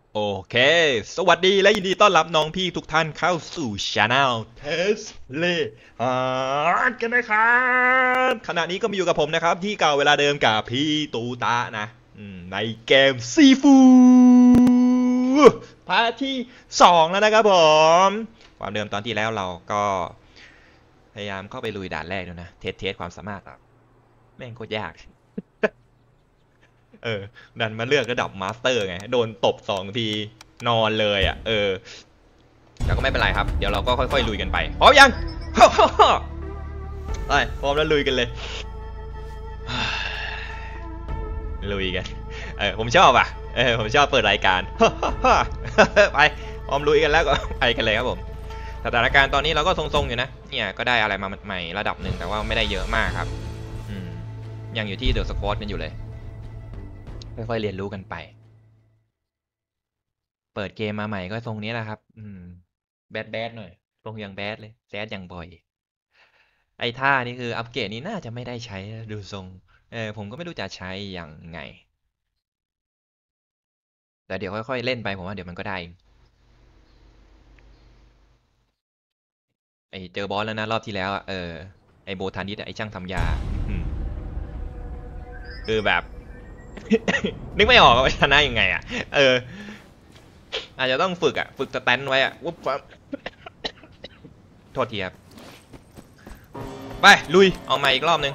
โอเค สวัสดีและยินดีต้อนรับน้องพี่ทุกท่านเข้าสู่ช anel เทสเลฮาร์ดกันนะครับขณะนี้ก็มาอยู่กับผมนะครับที่เก่าเวลาเดิมกับพี่ตูตะนะในเกมซีฟูพาร์ทที่2แล้วนะครับผมความเดิมตอนที่แล้วเราก็พยายามเข้าไปลุยด่านแรกดูนะเทสความสามารถแม่งโคตรยากดันมาเลือกระดับมาสเตอร์ไงโดนตบ2 ทีนอนเลยอ่ะแต่ก็ไม่เป็นไรครับเดี๋ยวเราก็ค่อยๆลุยกันไปพร้อมยังไปพร้อมแล้วลุยกันเลยลุยกันผมชอบอ่ะผมชอบเปิดรายการไปพร้อมลุยกันแล้วก็ไปกันเลยครับผมสถานการณ์ตอนนี้เราก็ทรงๆอยู่นะเนี่ยก็ได้อะไรมาใหม่ระดับหนึ่งแต่ว่าไม่ได้เยอะมากครับยังอยู่ที่เดอะสควอตกันอยู่เลยค่อยๆเรียนรู้กันไปเปิดเกมมาใหม่ก็ทรงนี้แหละครับแบดหน่อยทรงอย่างแบดเลยแซดอย่างบ่อยไอ้ท่านี่คืออัปเกรดนี้น่าจะไม่ได้ใช้ดูทรงผมก็ไม่รู้จะใช้อย่างไงแต่เดี๋ยวค่อยๆเล่นไปผมว่าเดี๋ยวมันก็ได้เจอบอสแล้วนะรอบที่แล้วไอโบทานิสไอช่างทำยาคือแบบ นึกไม่ออกว่าชนะยังไงอ่ะอาจจะต้องฝึกสแตนไว้วุ๊บโทษทีครับไปลุยเอาใหม่อีกรอบหนึ่ง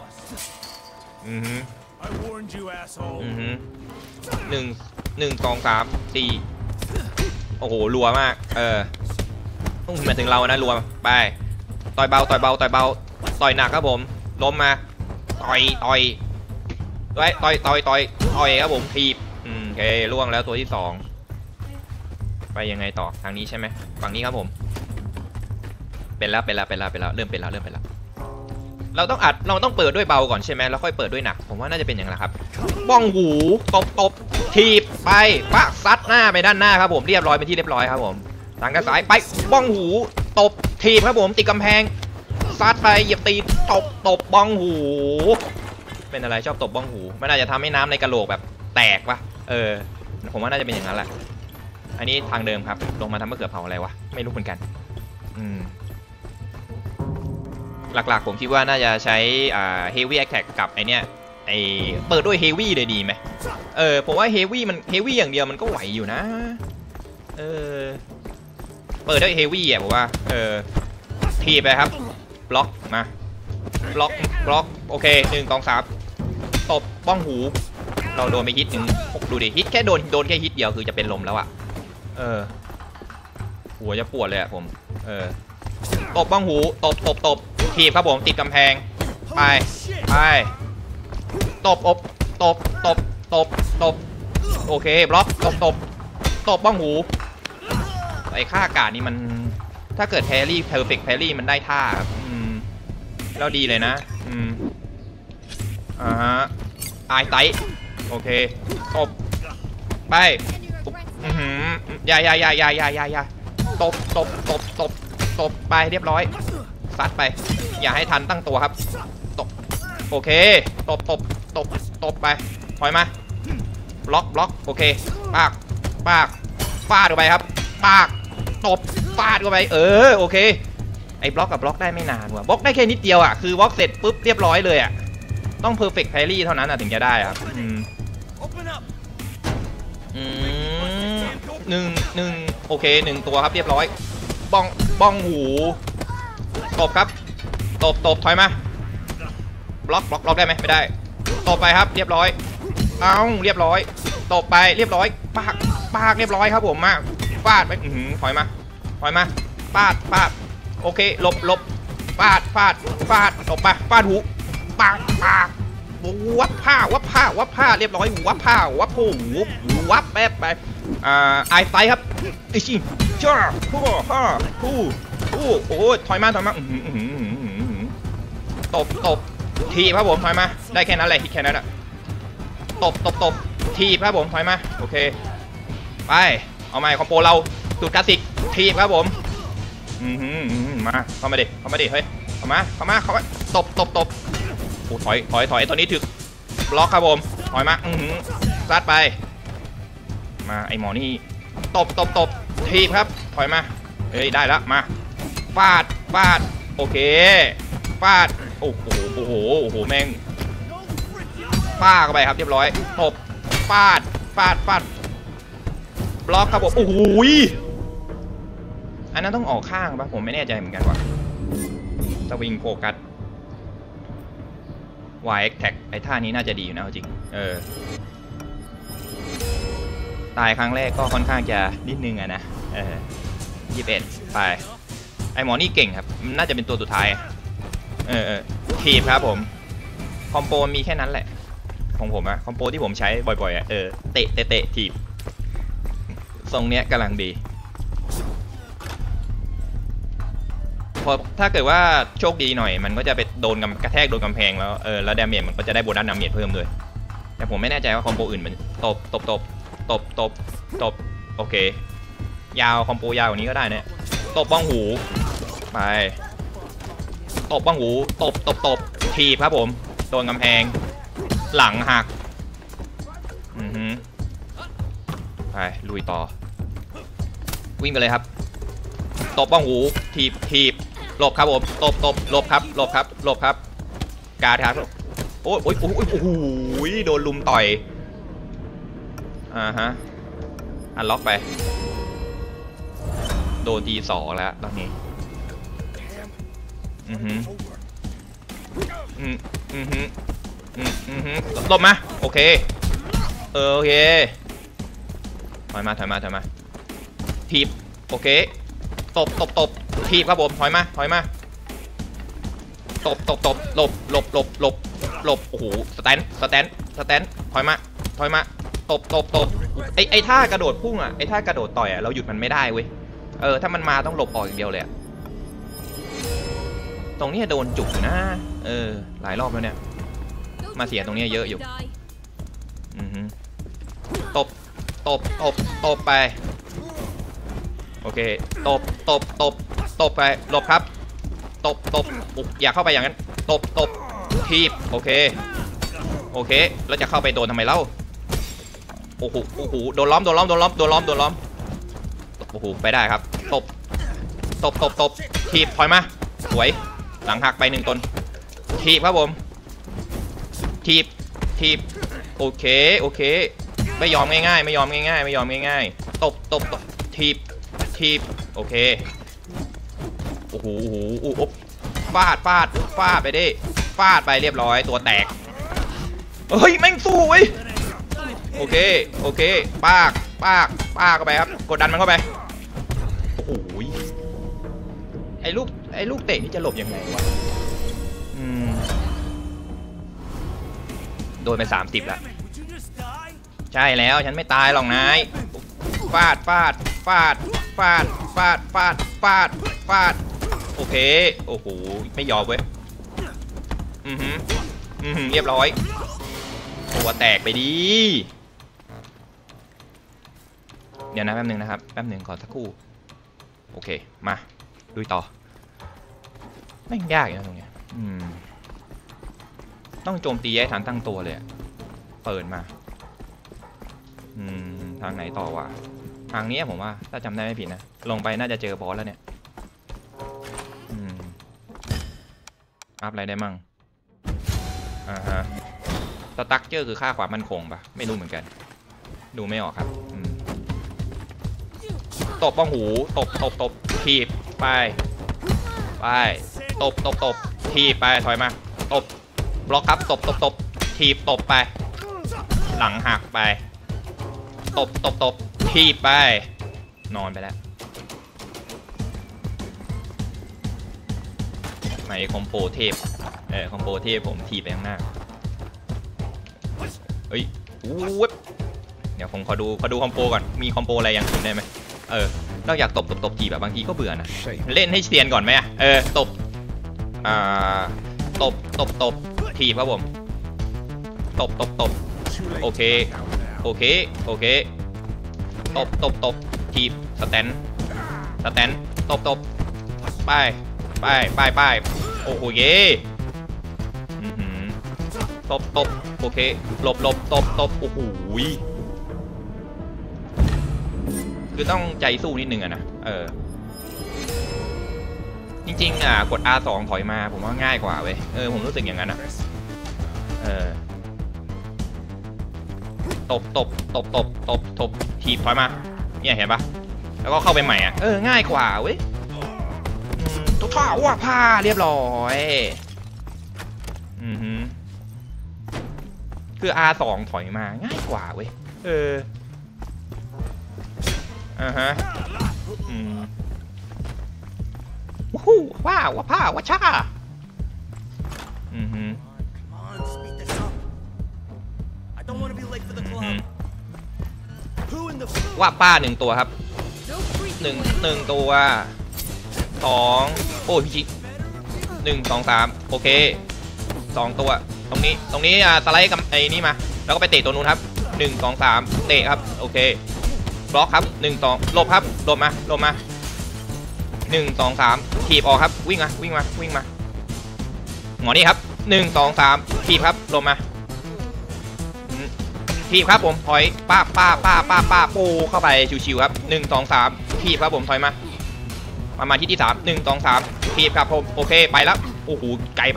หนึ่งสองสามสี่โอ้โหรัวมากมาถึงเรานะรัวไปต่อยเบาต่อยหนักครับผมล้มมาต่อยครับผมทีบโอเคล่วงแล้วตัวที่2ไปยังไงต่อทางนี้ใช่ไหมฝั่งนี้ครับผมเป็นแล้วเริ่มเป็นแล้วเราต้องเปิดด้วยเบาก่อนใช่ไหมแล้วค่อยเปิดด้วยหนักผมว่าน่าจะเป็นอย่างนั้นครับบ้องหูตบทีบไปปะซัดหน้าไปด้านหน้าครับผมเรียบร้อยเป็นที่เรียบร้อยครับผมทางด้านซ้ายไปบ้องหูตบทีบครับผมติดกำแพงซัดไปเหยียบตีตบบ้องหูเป็นอะไรชอบตบบ้องหูมันอาจจะทำให้น้ำในกระโหลกแบบแตกปะผมว่าน่าจะเป็นอย่างนั้นแหละอันนี้ทางเดิมครับลงมาทำมะเขือเผาอะไรวะไม่รู้เหมือนกันหลักๆผมคิดว่าน่าจะใช้heavy attack กับไอเนี้ยเปิดด้วย heavy เลยดีไหมผมว่า heavy มัน heavy อย่างเดียวมันก็ไหวอยู่นะเปิดด้วย heavy ผมว่าทีไปครับบล็อกมาบล็อกโอเค1 2 3ตบบ้องหูเราโดนไปฮิตหนึ่งดูดิฮิตแค่โดนแค่ฮิตเดียวคือจะเป็นลมแล้วหัวจะปวดเลยผมตบบ้องหูตบทีบครับผมติดกำแพงไปตบโอเคบล็อกตบบ้องหูไอ้ค่าอากาศนี่มันถ้าเกิดแพรี่เพอร์เฟกต์แพรี่มันได้ท่าแล้วดีเลยนะไอไตโอเคตบไปอย่าตบไปเรียบร้อยซัดไปอย่าให้ทันตั้งตัวครับตบโอเคตบไปถอยมาบล็อกโอเคปากฟาดเข้าไปครับปากตบฟาดเข้าไปโอเคไอ้บล็อกกับบล็อกได้ไม่นานว่ะบล็อกได้แค่นิดเดียวคือบล็อกเสร็จปุ๊บเรียบร้อยเลยต้องเพอร์เฟกต์แพรี่เท่านั้นถึงจะได้ครับหนึ่งโอเค1 ตัวครับเรียบร้อยบ้องหูตบครับตบถอยมาบล็อกได้ไหมไม่ได้ตบไปครับเรียบร้อยเรียบร้อยตบไปเรียบร้อยปากเรียบร้อยครับผมมาฟาดไปถอยมาฟาดโอเคหลบฟาดตบไปฟาดหูปากวับผ้าเรียบร้อยวับผ้าวับหูวับแป๊บไปไอไซครับไอชิจ้าโอ้ถอยมาตบทีครับผมถอยมาได้แค่นั้นแหละแค่นั้นตบทีครับผมถอยมาโอเคไปเอาใหม่คอมโบเราสูตรคลาสสิกทีครับผมมาเข้ามาดิเฮ้ยเข้ามาตบโอ้ถอยตัวนี้ถึกบล็อกครับผมถอยมาซัดไปมาไอหมอนี่ตบทีบครับถอยมาเฮ้ยได้แล้วมาฟาดโอเคฟาดโอ้โหแม่งป้าเข้าไปครับเรียบร้อยตบฟาดบล็อกครับผมโอ้โหอันนั้นต้องออกข้างปะผมไม่แน่ใจเหมือนกันว่าสวิงโฟกัสY Attack ไอ้ท่านี้น่าจะดีอยู่นะจริงตายครั้งแรกก็ค่อนข้างจะนิดนึงอะนะ21ไปไอหมอนี่เก่งครับน่าจะเป็นตัวสุดท้ายทีบครับผมคอมโบมีแค่นั้นแหละของผมอะคอมโบที่ผมใช้บ่อยๆอะเตะทีบทรงเนี้ยกำลังดีพอถ้าเกิดว่าโชคดีหน่อยมันก็จะไปโดนกระแทกโดนกำแพงแล้วแล้วดาเมจมันก็จะได้โบนัสดาเมจเพิ่มด้วยแต่ผมไม่แน่ใจว่าคอมโบอื่นมันตบโอเคยาวคอมโบยาวกว่านี้ก็ได้เนี่ยตบบ้องหูไปตบบ้องหูตบทีครับผมโดนกำแพงหลังหักไปลุยต่อวิ่งไปเลยครับตบบ้องหูทีบหลบครับผมตบหลบครับการครับโอ้ยโดนลุมต่อยอันล็อกไปโดนที2แล้วตอนนี้หลบมาโอเคโอเคถอยมาทีบโอเคตบทีบครับผมถอยมาตบหลบโอ้โหสแตนถอยมาตบไอ้ท่ากระโดดพุ่งอ่ะไอ้ท่ากระโดดต่อยอ่ะเราหยุดมันไม่ได้เว้ยถ้ามันมาต้องหลบออกอย่างเดียวเลยตรงนี้โดนจุกอยู่นะหลายรอบแล้วเนี่ยมาเสียตรงนี้เยอะอยู่ตบไปโอเคตบไปหลบครับตบอย่าเข้าไปอย่างนั้นตบทีบโอเคแล้วจะเข้าไปโดนทำไมเล่าโอ้โหโดนล้อมโอ้โหไปได้ครับตบทีบถอยมาสวยหลังหักไป1ตนทีบครับผมทีบโอเคไม่ยอมง่ายตบทีบโอเคโอ้โหฟาดไปดิฟาดไปเรียบร้อยตัวแตกเฮ้ยแม่งสู้เว้ยโอเคปากเข้าไปครับกดดันมันเข้าไปโอ้โหไอ้ลูกเตะนี่จะหลบยังไงวะโดนไป30แล้วใช่แล้วฉันไม่ตายหรอกนายฟาดโอเคโอ้โหไม่ยอมเว้ยเรียบร้อยตัวแตกไปดีเดี๋ยวนะแป๊บนึงนะครับแป๊บนึงก่อนสักครู่โอเคมาดูต่อไม่ยากนะตรงเนี้ยต้องโจมตีให้ทันตั้งตัวเลยเปิดมาทางไหนต่อวะทางนี้ผมว่าถ้าจำได้ไม่ผิดนะลงไปน่าจะเจอบอสแล้วเนี่ยอัพอะไรได้มั่งสตั๊กเจอร์คือค่าความมั่นคงปะไม่รู้เหมือนกันดูไม่ออกครับตบบ้องหูตบทีบไปตบทีบไปถอยมาตบบล็อกครับตบทีบตบไปหลังหักไปตบทีบไปนอนไปแล้วไหนคอมโบเทพคอมโบเทพผมทีบไปข้างหน้าเฮ้ยเดี๋ยวผมขอดูคอมโบก่อนมีคอมโบอะไรอย่างอื่นได้ไหมนอกจากตบทีแบบบางทีก็เบื่อนะเล่นให้เซียนก่อนไหมตบทีครับผมตบโอเคตบทีสแตนตบไปโอ้โหเย่ตบโอเคหลบตบโอ้โหคือต้องใจสู้นิดนึงอะนะจริงๆกด R2 ถอยมาผมว่าง่ายกว่าเว้ยผมรู้สึกอย่างนั้นอะตบถีบถอยมาเนี่ยเห็นปะแล้วก็เข้าไปใหม่อะง่ายกว่าเว้ยตัวท่อว่าผ้าเรียบร้อยคือ R2 ถอยมาง่ายกว่าเว้ยวู้ว้าวว่าผ้าว่าช่าว่าป้า1ตัวครับหนึ่งตัว2โอ้ยพี่ชิ1 2 3โอเค2ตัวตรงนี้สไลด์กับไอ้นี่มาแล้วก็ไปเตะตัวนู้นครับ1 2 3เตะครับโอเคบล็อกครับ1 2หลบครับหลบมา1 2 3ถีบออกครับวิ่งมาหมอนี่ครับ1 2 3ถีบครับหลบมาถีบครับผมถอยป้าปูเข้าไปชิวๆครับ1 2 3ถีบครับผมถอยมาที่3 1 2 3ถีบครับผมโอเคไปแล้วโอ้โหไกล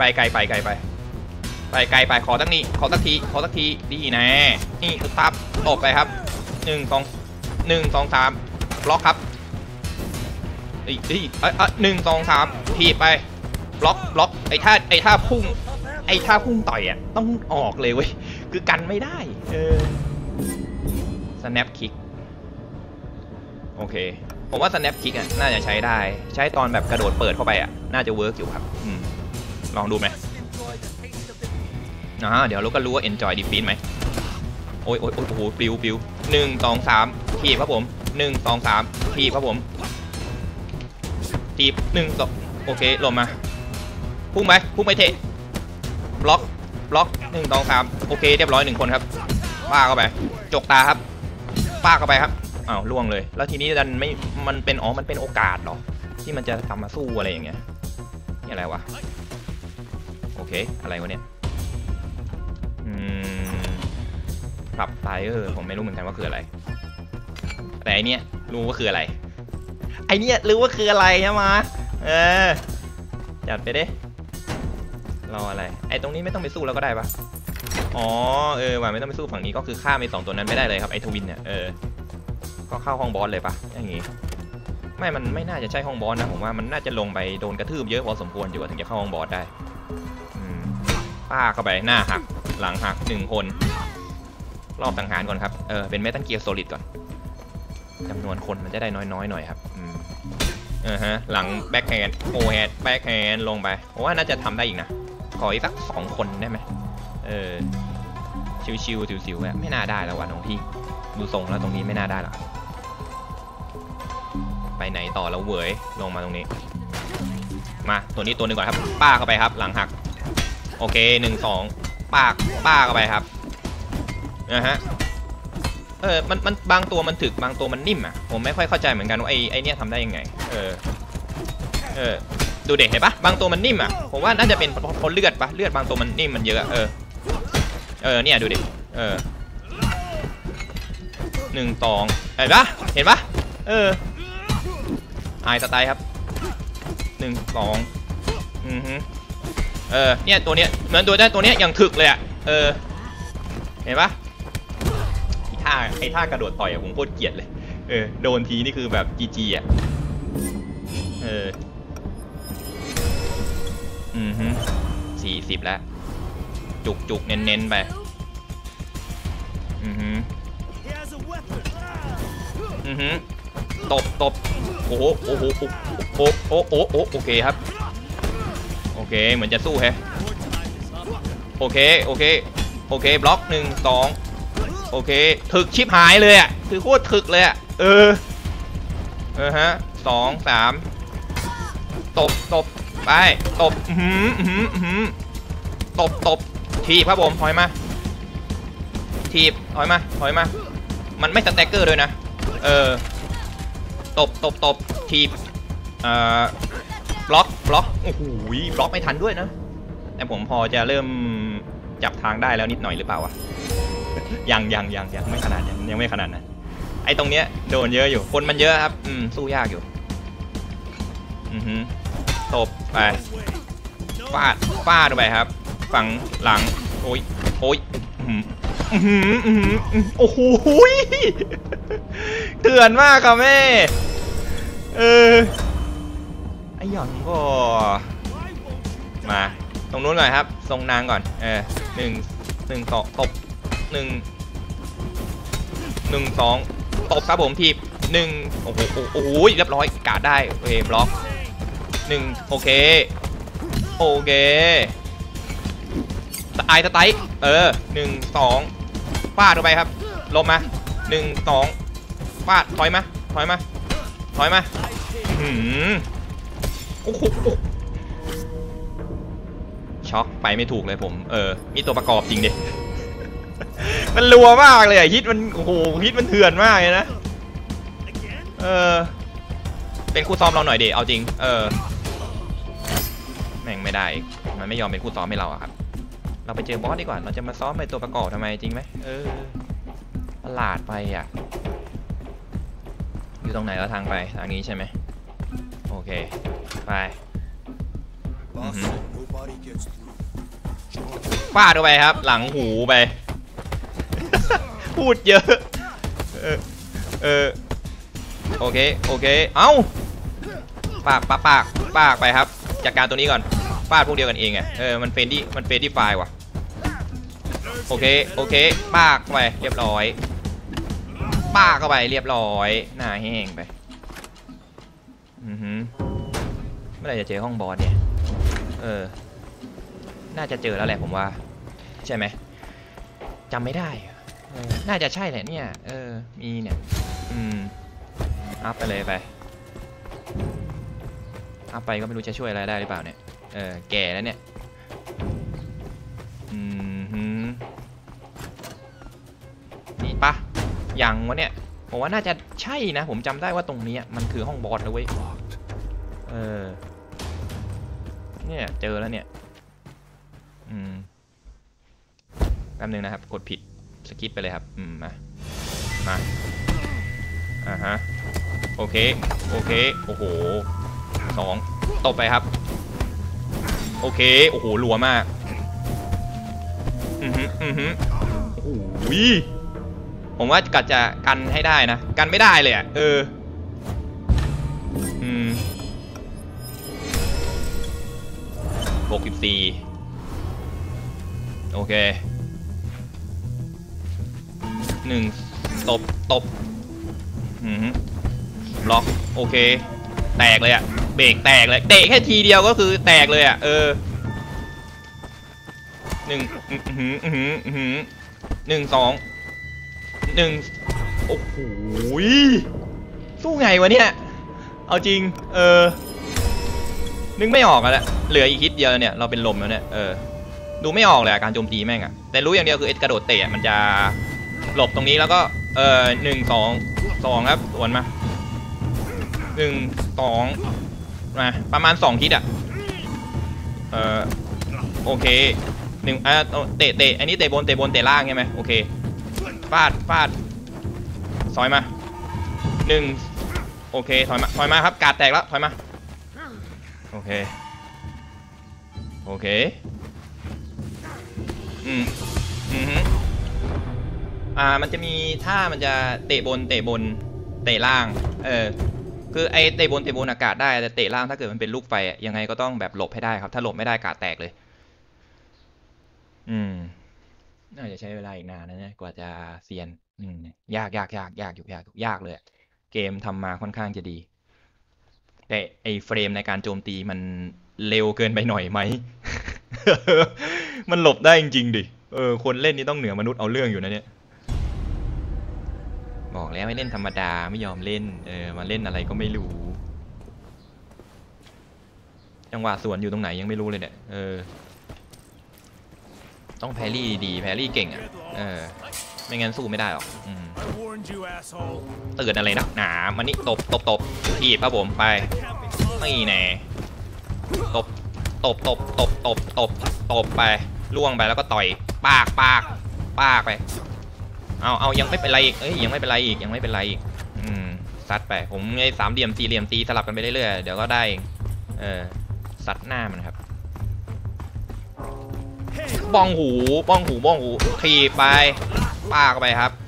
ไปขอสักทีดีนะนี่ตับตบไปครับ1 2 3บล็อกครับ1 2 3ถีบไปบล็อกไอ้ท่าพุ่งต่อยต้องออกเลยเว้ยคือกันไม่ได้snap kick โอเคผมว่า snap kick น่าจะใช้ได้ใช้ตอนแบบกระโดดเปิดเข้าไปน่าจะเวิร์กอยู่ครับลองดูไหมเดี๋ยวเราก็รู้ว่า enjoy defeat ไหมโอ้โหปิว1 2 3ทีบครับผม1 2 3ทีบครับผมทีบ1 2โอเคลงมาพุ่งไปเทะบล็อก1 2 3โอเคเรียบร้อย1คนครับป้าเข้าไปจกตาครับป้าเข้าไปครับอ้าวล่วงเลยแล้วทีนี้ดันไม่มันเป็นโอกาสเหรอที่มันจะทำมาสู้อะไรอย่างเงี้ยนี่อะไรวะโอเคอะไรวะเนี่ยปรับไซผมไม่รู้เหมือนกันว่าคืออะไรแต่ไอเนี้ยรู้ว่าคืออะไรรู้ว่าคืออะไรใช่ไหมจัดไปดิรออะไรไอตรงนี้ไม่ต้องไปสู้แล้วก็ได้ปะว่าไม่ต้องไปสู้ฝั่งนี้ก็คือฆ่าไป2ตัวนั้นไม่ได้เลยครับไอทวินเนี่ยก็เข้าห้องบอสเลยปะอย่างงี้มันไม่น่าจะใช่ห้องบอสนะผมว่ามันน่าจะลงไปโดนกระทืบเยอะพอสมควรอยู่ถึงจะเข้าห้องบอสได้ป้าเข้าไปหน้าหักหลังหัก1คนรอบสังหารก่อนครับเป็นเมทัลเกียร์โซลิดก่อนจำนวนคนมันจะได้น้อยหน่อยครับหลังแบ็คแฮนด์โอแฮนด์แบ็คแฮนด์ลงไปเพราะว่าน่าจะทำได้อีกนะขออีกสัก2คนได้ไหมชิวๆไม่น่าได้แล้วว่ะน้องพี่ดูทรงแล้วตรงนี้ไม่น่าได้หรอกไปไหนต่อแล้วเว้ยลงมาตรงนี้มาตัวนี้ตัวหนึ่งก่อนครับป้าเข้าไปครับหลังหักโอเค1 2ป้าเข้าไปครับมันบางตัวมันถึกบางตัวมันนิ่มผมไม่ค่อยเข้าใจเหมือนกันว่าไอเนี้ยทำได้ยังไงดูเด็กเห็นปะบางตัวมันนิ่มผมว่าน่าจะเป็นเพราะเลือดบางตัวมันนิ่มมันเยอะเนี่ยดูดิ1 2เห็นปะไอสไตล์ครับ1 2เนี่ยตัวเนี้ยเหมือนตัวได้ตัวเนี้ยอย่างถึกเลยเห็นปะไอ้ท่ากระโดดต่อยผมโคตรเกลียดเลยโดนทีนี่คือแบบ GG 40แล้วจุกเน้นไปตบโอ้โหโอเคครับโอเคเหมือนจะสู้แฮะโอเคบล็อก1 2โอเคถึกชิบหายเลยคือโคตรถึกเลย2 3ตบไปตบตบทีบครับผมถอยมาทีบถอยมามันไม่สแต็กเกอร์ด้วยนะตบทีบบล็อกโอ้โหบล็อกไม่ทันด้วยนะแต่ผมพอจะเริ่มจับทางได้แล้วนิดหน่อยหรือเปล่าวะยังไม่ขนาดยังไม่ขนาดนั้นไไอตรงเนี้ยโดนเยอะอยู่คนมันเยอะครับสู้ยากอยู่ตบไปฟาดไปครับฝั่งหลังโอ้ยโอ้โหเถื่อนมากครับแม่ไอหย่อนก็มาตรงนู้นก่อนครับทรงนางก่อนหนึ่งต่อตบ1 2ตบครับผมทีบ1โอ้โหเรียบร้อยกาดได้โอเคบล็อก1โอเคสไตล์1 2ฟาดลงไปครับลงมา1 2ฟาดถอยมาโอ้โหช็อกไปไม่ถูกเลยผมมีตัวประกอบจริงดิมันรัวมากเลยฮิตมันโอ้โหฮิตมันเถื่อนมากเลยนะเป็นคู่ซ้อมเราหน่อยดิเอาจริงแม่งไม่ได้มันไม่ยอมเป็นคู่ซ้อมให้เราอะครับเราไปเจอบอสดีกว่าเราจะมาซ้อมในตัวประกอบทำไมจริงไหมประหลาดไปอ่ะอยู่ตรงไหนแล้วทางไปทางนี้ใช่ไหมโอเคไปฟาดเข้าไปครับหลังหูไปพูดเยอะโอเคเอ้าปากไปครับจัดการตัวนี้ก่อนฟาดพวกเดียวกันเองไงมันเฟนดี้ไฟว่ะโอเคปากเข้าไปเรียบร้อยปากเข้าไปเรียบร้อยหน้าแห้งไปเมื่อไหร่จะเจอห้องบอสเนี่ยน่าจะเจอแล้วแหละผมว่าใช่ไหมจำไม่ได้น่าจะใช่แหละเนี่ยมีเนี่ยอัพไปเลยไปอัพไปก็ไม่รู้จะช่วยอะไรได้หรือเปล่าเนี่ยแก่แล้วเนี่ยนี่ปะยังวะเนี่ยผมว่าน่าจะใช่นะผมจำได้ว่าตรงนี้มันคือห้องบอสนะเว้ยเนี่ยเจอแล้วเนี่ยแป๊บนึงนะครับกดผิดสกิปไปเลยครับมาโอเคโอ้โห2ตบไปครับโอเคโอ้โหรัวมากโอ้โหผมว่ากัดจะกันให้ได้นะกันไม่ได้เลยอ่ะ64โอเค1ตบล็อกโอเคแตกเลยอะเบรกแตกเลยเตะแค่ทีเดียวก็คือแตกเลยอะ1 2 1โอ้โหสู้ไงวะเนี่ยเอาจริงนึกไม่ออกแล้วเหลืออีกฮิตเดียวเนี่ยเราเป็นลมแล้วเนี่ยดูไม่ออกเลยการโจมตีแม่งอะแต่รู้อย่างเดียวคือกระโดดเตะมันจะหลบตรงนี้แล้วก็1 2ครับสวนมา1 2มาประมาณ2ฮิตอะโอเค1เตะอันนี้เตะบนเตะล่างใช่ไหมโอเคฟาดซอยมา1โอเคถอยมาครับกาดแตกแล้วถอยมาโอเคมันจะมีถ้ามันจะเตะบนเตะล่างคือไอเตะบนอากาศได้แต่เตะล่างถ้าเกิดมันเป็นลูกไฟยังไงก็ต้องแบบหลบให้ได้ครับถ้าหลบไม่ได้กาดแตกเลยน่าจะใช้เวลาอีกนานนะเนี่ยกว่าจะเซียนยากเลยเกมทำมาค่อนข้างจะดีแต่ไอเฟรมในการโจมตีมันเร็วเกินไปหน่อยไหม มันหลบได้จริงๆดิคนเล่นนี่ต้องเหนือมนุษย์เอาเรื่องอยู่นะเนี่ยบอกแล้วไม่เล่นธรรมดาไม่ยอมเล่นมาเล่นอะไรก็ไม่รู้จังหวะสวนอยู่ตรงไหนยังไม่รู้เลยเนี่ยต้องแพรี่ดีแพรี่เก่งอ่ะไม่งั้นสู้ไม่ได้หรอกตื่นอะไรนักหนามันนี่ตบทีบครับผมไปไม่แน่ตบไปล่วงไปแล้วก็ต่อยปากไปเอายังไม่เป็นไรอีกยังไม่เป็นไรอีกซัดไปผมไอ้3 เหลี่ยม 4 เหลี่ยมตีสลับกันไปเรื่อยๆเดี๋ยวก็ได้ซัดหน้ามันครับบ้องหูถีบไปป้าเข้าไปครับ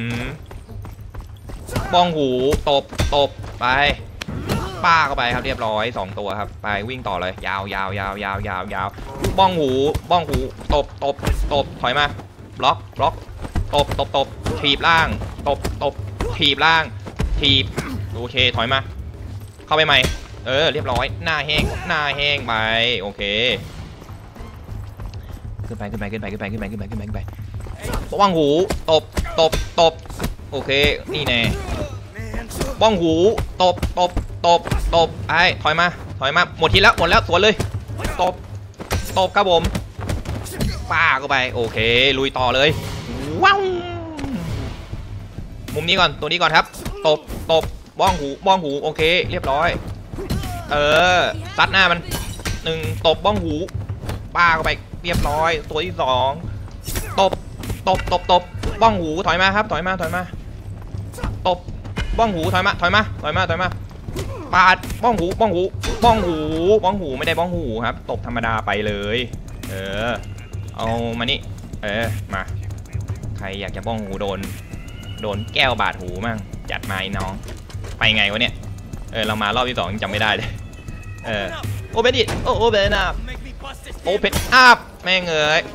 บ้องหูตบไปป้าเข้าไปครับเรียบร้อย2 ตัวครับไปวิ่งต่อเลยยาวบ้องหูตบถอยมาบล็อกตบถีบล่างตบถีบล่างถีบโอเคถอยมาเข้าไปใหม่เรียบร้อยหน้าแห้งไปโอเคขึ้นไปบ้องหูตบโอเคนี่แน่บ้องหูตบไอ้ถอยมาหมดทีแล้วสวนเลยตบครับผมป้าเข้าไปโอเคลุยต่อเลยว้าวมุมนี้ก่อนตัวนี้ก่อนครับตบบ้องหูโอเคเรียบร้อยซัดหน้ามัน1ตบบ้องหูป้าเข้าไปเรียบร้อยตัวที่2ตบบ้องหูถอยมาครับถอยมาตบบ้องหูถอยมาปาดบ้องหูไม่ได้บ้องหูครับตบธรรมดาไปเลยเอามานี่มาใครอยากจะบ้องหูโดนแก้วบาดหูมั่งจัดมาไอ้น้องไปไงวะเนี่ยเรามารอบที่2ยังจำไม่ได้เลยโอเปนดิโอเปนอัพแม่ง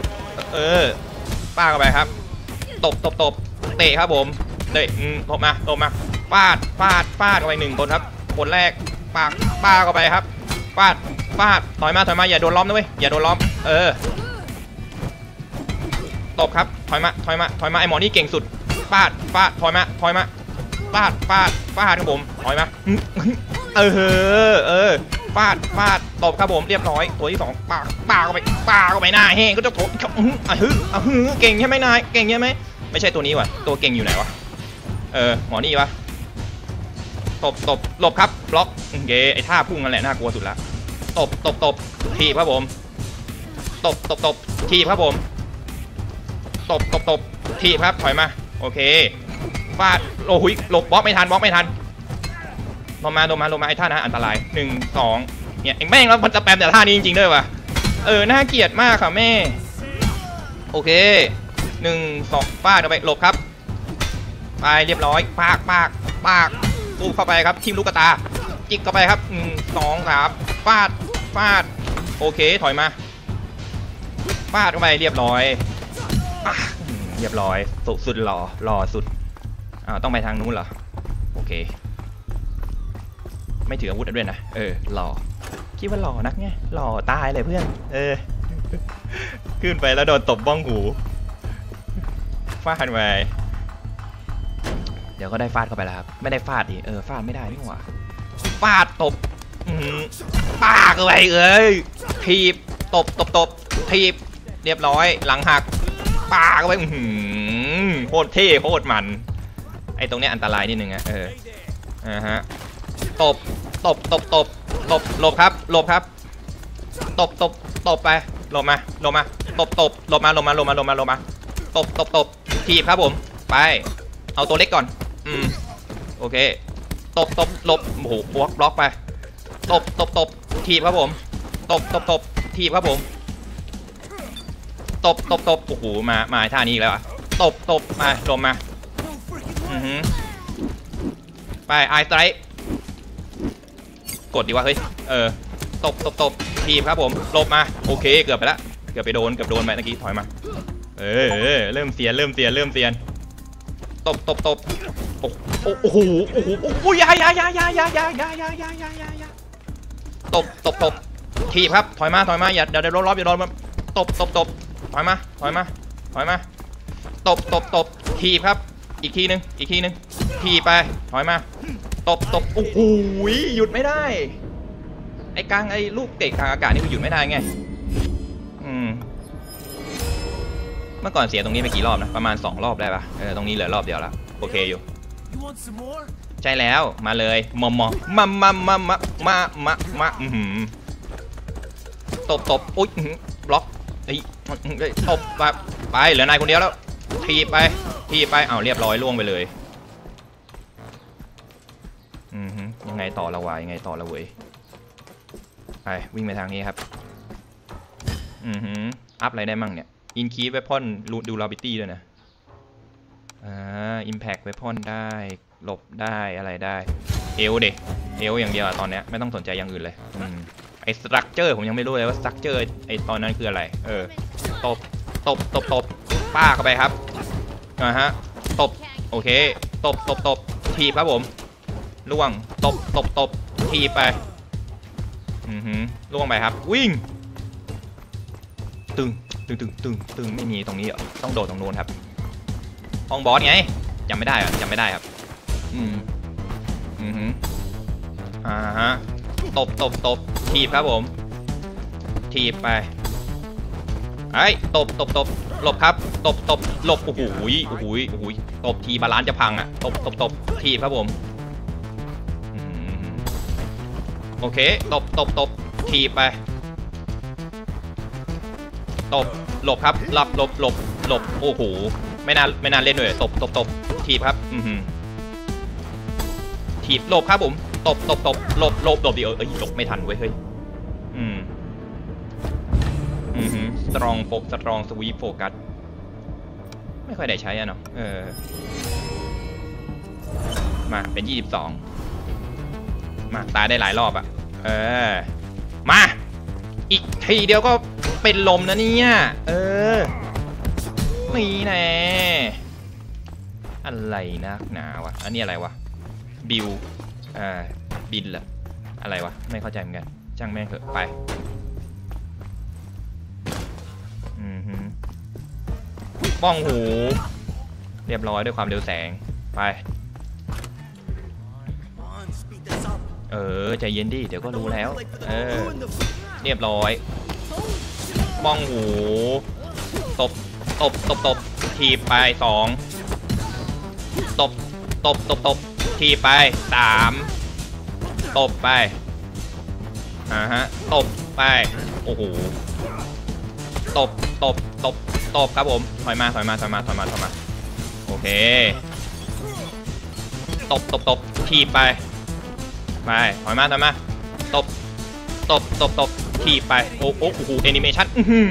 ป้าเข้าไปครับตบเตะครับผมเตะตบมาฟาดเข้าไป1 คนครับคนแรกป้าเข้าไปครับฟาดถอยมาอย่าโดนล้อมนะเว้ยอย่าโดนล้อมตบครับถอยมาไอหมอนี่เก่งสุดฟาดถอยมาฟาดครับผมถอยมาฟาดตบครับผมเรียบร้อยตัวที่2ป้าเข้าไปหน้าแห้งก็จะโถเก่งใช่ไหมนายเก่งใช่ไหมไม่ใช่ตัวนี้ว่ะตัวเก่งอยู่ไหนวะหมอนี่ปะตบหลบครับบล็อกไอ้ท่าพุ่งนั่นแหละน่ากลัวสุดละตบทีบครับผมตบทีบครับผมตบทีบครับถอยมาโอเคฟาดโอ้ยหลบบล็อกไม่ทันลงมาไอ้ท่านะอันตราย1 2เนี่ยแม่งแล้วมันจะแปมแต่ท่านี้จริงๆด้วยว่ะน่าเกลียดมากค่ะแม่โอเค1 2ฟาดเข้าไปหลบครับไปเรียบร้อยปากตู้เข้าไปครับทิ่มลูกตาจิกเข้าไปครับ2 3ฟาดโอเคถอยมาฟาดเข้าไปเรียบร้อยสุดหล่อสุดต้องไปทางนู้นเหรอโอเคไม่ถืออาวุธด้วยนะหล่อคิดว่าหล่อนักไงหล่อตายเลยเพื่อนขึ้นไปแล้วโดนตบบ้องหูฟาดไปเดี๋ยวก็ได้ฟาดเข้าไปแล้วครับไม่ได้ฟาดดิฟาดไม่ได้นี่หว่าฟาดตบป้าเข้าไปทีบตบทีบเรียบร้อยหลังหักป้าเข้าไปโคตรเท่โคตรมันไอ้ตรงเนี้ยอันตรายนิดนึงฮะตบหลบครับตบไปหลบมาตบหลบมาตบทีบครับผมไปเอาตัวเล็กก่อนโอเคตบหลบโอ้โหบล็อกไปตบทีบครับผมตบทีบครับผมตบโอ้โหมาท่านี้อีกแล้วตบมาลงมาไปไอสไตร์กดดีว่าเฮ้ยตบทีบครับผมหลบมาโอเคเกือบไปแล้วเกือบโดนไปเมื่อกี้ถอยมาเริ่มเสียนตบโอ้โหยาตบทีบครับถอยมาอย่าเดี๋ยวรอบอย่าโดนตบถอยมาตบทีบครับอีกทีนึงทีไปถอยมาตบโอ้โหหยุดไม่ได้ไอ้กลางไอ้ลูกเตะกลางอากาศนี่หยุดไม่ได้ไงเมื่อก่อนเสียตรงนี้ไปกี่รอบนะประมาณ2 รอบได้ปะตรงนี้เหลือรอบเดียวแล้วโอเคอยู่ใช่แล้วมาเลยมาตบอุ๊ยบล็อกตบไปเหลือนายคนเดียวแล้วทีไปเอาเรียบร้อยล่วงไปเลยยังไงต่อละวะยังไงต่อละเว้ยไปวิ่งไปทางนี้ครับอัพอะไรได้มั่งเนี่ย increase weapon durability ด้วยนะimpact weapon ได้หลบได้อะไรได้เอลอย่างเดียวตอนนี้ไม่ต้องสนใจอย่างอื่นเลยไอ้ structure ผมยังไม่รู้เลยว่า structure ไอ้ตอนนั้นคืออะไรตบป้าเข้าไปครับตบโอเคตบทีครับผมล่วงตบทีไปล่วงไปครับวิ่งตึงไม่มีตรงนี้ต้องโดดตรงโน้นครับห้องบอสไงจำไม่ได้ครับตบทีครับผมทีไปไอ้ตบหลบครับตบหลบโอ้โหตบทีบาลานซ์จะพังอ่ะตบทีครับผมโอเคตบทีไปตบหลบครับหลบโอ้โหไม่น่าเล่นด้วยตบทีครับทีหลบครับผมตบหลบดิหลบไม่ทันเว้ยเฮ้ยสตรองสวีปโฟกัสไม่ค่อยได้ใช้อะเนาะมาเป็น22มาตายได้หลายรอบอะมาอีกทีเดียวก็เป็นลมนะเนี่ยนี่แน่อะไรนักหนาวะอันนี้อะไรวะบิลบินเหรออะไรวะไม่เข้าใจเหมือนกันช่างแม่งเถอะไปป้องหูเรียบร้อยด้วยความเร็วแสงไปใจเย็นดิเดี๋ยวก็รู้แล้วเรียบร้อยป้องหูตบทีไป2ตบทีไป3ตบไปตบไปโอ้โหตบครับผมถอยมาโอเคตบทีไปถอยมาตบทีไปโอ้โหแอนิเมชั่น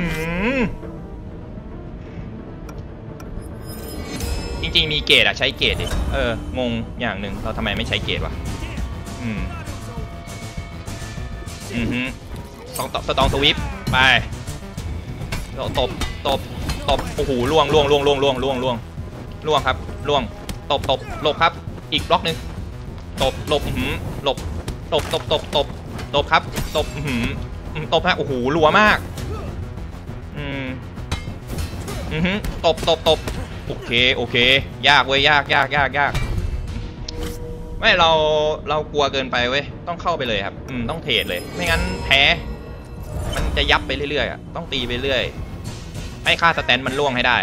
จริงๆมีเกรดอะใช้เกรดดิงงอย่างหนึ่งเราทำไมไม่ใช้เกรดวะสตองสวิปไปตบโอ้โหล่วงครับล่วงตบหลบครับอีกบล็อกนึงตบหลบตบครับตบฮะโอ้โหรัวมากตบโอเคยากเว้ยยากไม่เรากลัวเกินไปเว้ยต้องเข้าไปเลยครับต้องเทรดเลยไม่งั้นแพ้มันจะยับไปเรื่อยๆต้องตีไปเรื่อยให้ค่าสแตนมันล่วงให้ได้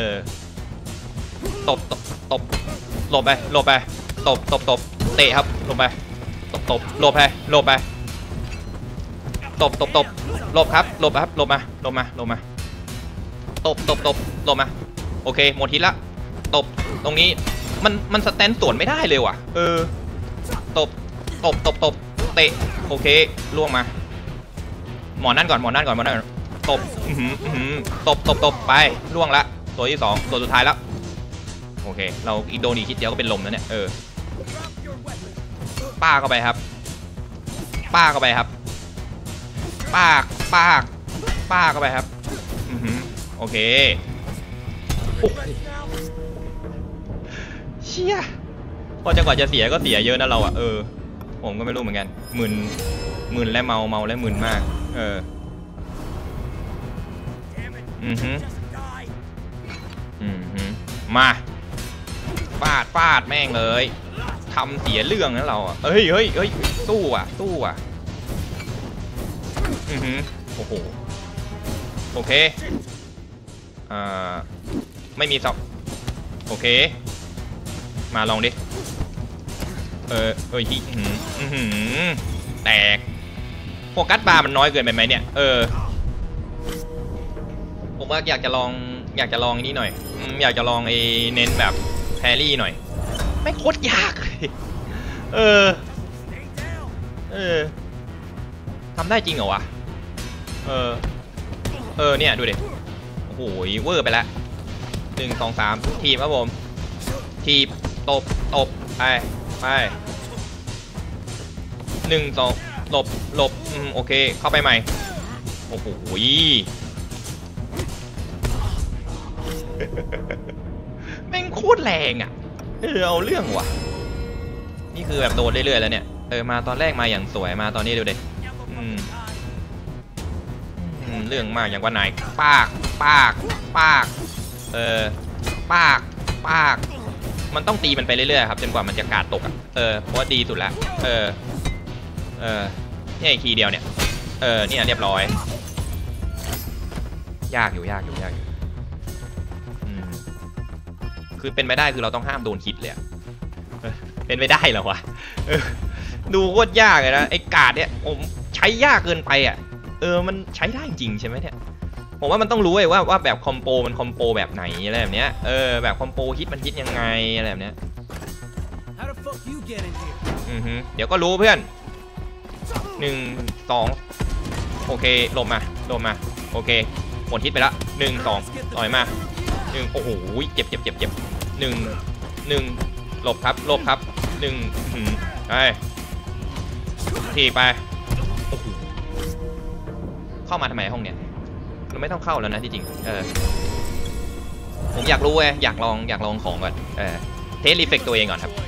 ตบหลบไปตบเตะครับหลบไปตบหลบไปตบหลบครับหลบมาตบหลบมาโอเคหมดทีละตบตรงนี้มันสแตนสวนไม่ได้เลยว่ะตบเตะโอเคล่วงมาหมอนั่นก่อนตบตบไปล่วงละตัวที่2ตัวสุดท้ายแล้วโอเคเราอีโดนอีกทีเดียวก็เป็นลมแล้วเนี่ยป้าเข้าไปครับป้าเข้าไปครับป้าเข้าไปครับโอเคเชี่ยพอจังหวะจะเสียก็เสียเยอะนะเราผมก็ไม่รู้เหมือนกันมึนและเมาและมึนมากมาฟาดแม่งเลยทำเสียเรื่องนะเราเฮ้ยสู้อ่ะโอ้โหโอเคไม่มีซ็อกโอเคมาลองดิแตกโฟกัสบาร์มันน้อยเกินไปไหมเนี่ยผมว่าอยากจะลองอยากจะลองนี้หน่อยอยากจะลองเน้นแบบแพรี่หน่อยไม่โคตรยากเลยทำได้จริงเหรอวะเนี่ยดูดิโอ้โหเวอร์ไปแล้ว1 2 3ทีบครับผมทีบตบไป1 2หลบโอเคเข้าไปใหม่โอ้โหแม่งโคตรแรงอ่ะเอาเรื่องว่ะนี่คือแบบโดนเรื่อยๆแล้วเนี่ยมาตอนแรกมาอย่างสวยมาตอนนี้ดูดิเรื่องมากอย่างว่าไหนปากมันต้องตีมันไปเรื่อยๆครับจนกว่ามันจะกาดตกอ่ะเพราะว่าดีสุดแล้วนี่คีย์เดียวเนี่ยเนี่ยเรียบร้อยยากอยู่คือเป็นไปได้คือเราต้องห้ามโดนคิดเลยเป็นไปได้เหรอวะดูโคตรยากเลยนะไอ้กาดเนี่ยผมใช้ยากเกินไปอ่ะมันใช้ได้จริงใช่ไหมเนี่ยผมว่ามันต้องรู้เลยว่าแบบคอมโปมันคอมโปแบบไหนอะไรแบบเนี้ยแบบคอมโปฮิตมันฮิตยังไงอะไรแบบเนี้ยเดี๋ยวก็รู้เพื่อน1 2โอเคหลบมาโอเคหมดฮิตไปละ1 2ต่อยมา1โอ้โหเจ็บ1หลบครับ1ไปทีไปโอ้โหเข้ามาทำไมห้องเนี้ยเราไม่ต้องเข้าแล้วนะที่จริงผมอยากรู้อยากลองของก่อนเทสรีเฟกตัวเองก่อนครับ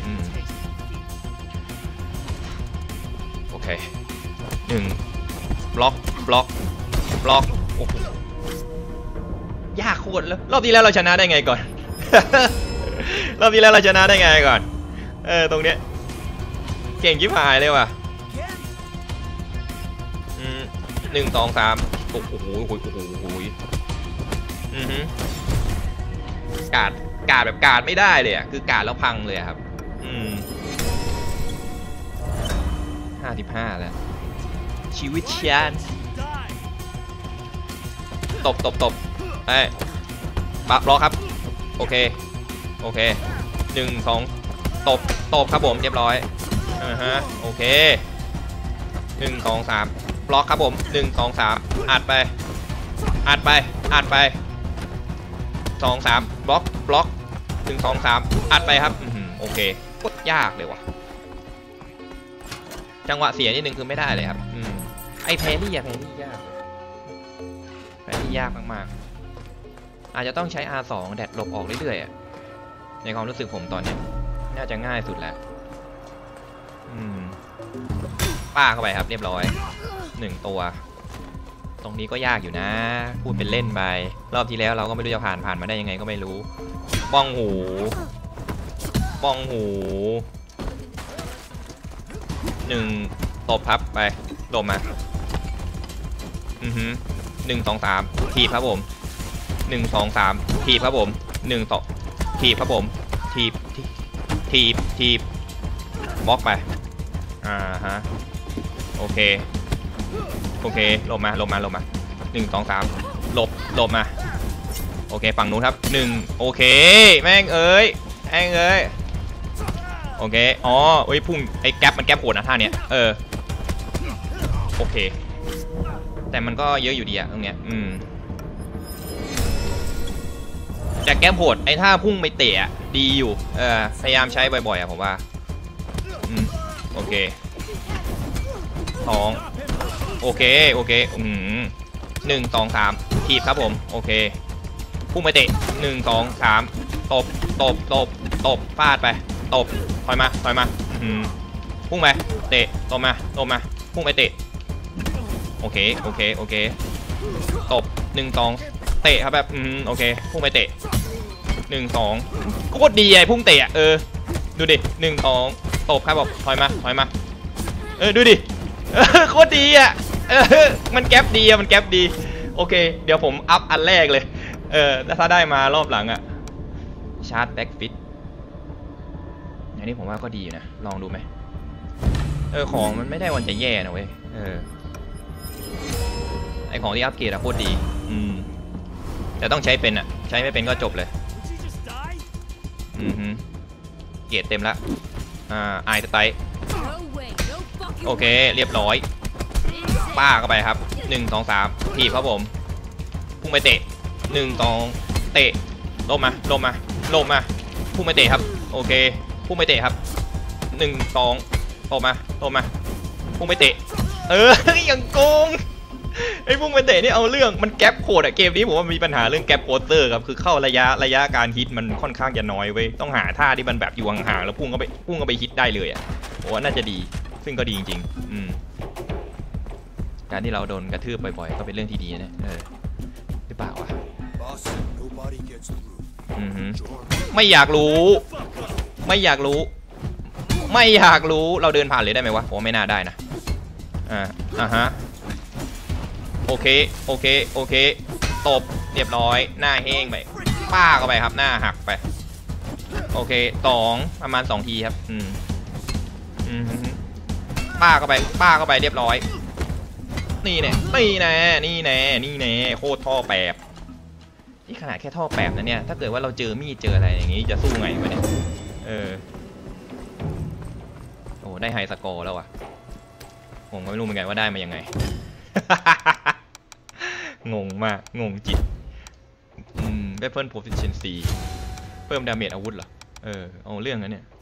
โอเค1บล็อกโอ้โหยากโคตรแล้วรอบที่แล้วเราชนะได้ไงก่อน รอบที่แล้วเราชนะได้ไงก่อนตรงเนี้ยเก่งชิบหายเลยว่ะ1 2 3โอ้โหกาดแบบกาดไม่ได้เลยคือกาดแล้วพังเลยครับ55แล้วชีวิตเชียนตบไปปั๊บล็อกครับโอเค1 2ตบครับผมเรียบร้อยโอเค1 2 3บล็อกครับผม1 2 3อัดไป2 3บล็อก1 2 3อัดไปครับโอเคโคตรยากเลยว่ะจังหวะเสียนิดนึงคือไม่ได้เลยครับไอ้แพรี่ยากมากๆอาจจะต้องใช้ R2 แดดหลบออกเรื่อยๆในความรู้สึกผมตอนนี้น่าจะง่ายสุดแล้วป้าเข้าไปครับเรียบร้อย1ตัวตรงนี้ก็ยากอยู่นะพูดเป็นเล่นไปรอบที่แล้วเราก็ไม่รู้จะผ่านมาได้ยังไงก็ไม่รู้บ้องหู1ตบครับไปหลบมา1 2 3ทีบครับผม1 2 3ทีบครับผม1ต่อทีบครับผมทีบบล็อกไปโอเคหลบมา1 2 3หลบมาโอเคฝั่งนู้นครับ1โอเคแม่งเอ้ยโอเคพุ่งไอ้แก๊ปมันแก๊ปโหดนะท่าเนี้ยโอเคแต่มันก็เยอะอยู่ดีอะตรงเนี้ยแต่แก๊ปโหดไอ้ท่าพุ่งไปเตะดีอยู่พยายามใช้บ่อยๆอะผมว่าโอเค2โอเค1 2 3ทีบครับผมโอเคพุ่งไปเตะ1 2 3ตบฟาดไปตบถอยมาพุ่งไปเตะตบมาพุ่งไปเตะโอเคตบ1 2เตะครับแบบโอเคพุ่งไปเตะ1 2โคตรดีไอ้พุ่งเตะดูดิ1 2ตบครับบอกถอยมาดูดิโคตรดีมันแก๊ปดีโอเคเดี๋ยวผมอัพอันแรกเลยถ้าได้มารอบหลังชาร์จแบ็กฟิตอย่างนี้ผมว่าก็ดีนะลองดูไหมของมันไม่ได้วันจะแย่นะเว้ยไอของที่อัปเกรดโคตรดีแต่ต้องใช้เป็นอ่ะใช้ไม่เป็นก็จบเลยเกียรติเต็มละไอสไตล์โอเคเรียบร้อยป้าเข้าไปครับ1 2 3ทีบครับผมพุ่งไปเตะ1 2เตะลมมาพุ่งไปเตะครับโอเคพุ่งไปเตะครับ1 2ตบมาพุ่งไปเตะอย่างโกงไอ้พุ่งไปเตะนี่เอาเรื่องมันแก๊ปโคดอะเกมนี้ผมว่ามีปัญหาเรื่องแก๊ปโคเตอร์ครับคือเข้าระยะการฮิตมันค่อนข้างจะน้อยเว้ยต้องหาท่าที่มันแบบอยู่ห่างๆแล้วพุ่งก็ไปฮิตได้เลยอะผมว่าน่าจะดีซึ่งก็ดีจริงๆการที่เราโดนกระทืบบ่อยๆก็เป็นเรื่องที่ดีนะหรือเปล่าวะไม่อยากรู้เราเดินผ่านเลยได้ไหมวะผมไม่น่าได้นะฮะโอเคตบเรียบร้อยหน้าแห้งไปป้าเข้าไปครับหน้าหักไปโอเคประมาณ2ทีครับป้าเข้าไปเรียบร้อยนี่แน่โคตรท่อแปบนี่ขนาดแค่ท่อแปบนะเนี่ยถ้าเกิดว่าเราเจอมีดเจออะไรอย่างงี้จะสู้ไงวะเนี่ยโอ้ได้ไฮสกอร์แล้วว่ะผมก็ไม่รู้เหมือนกันว่าได้มายังไง งงมากงงจิตได้เพิ่ม proficiency เพิ่มดาเมจอาวุธเหรอเอาเรื่องนั้นเนี่ย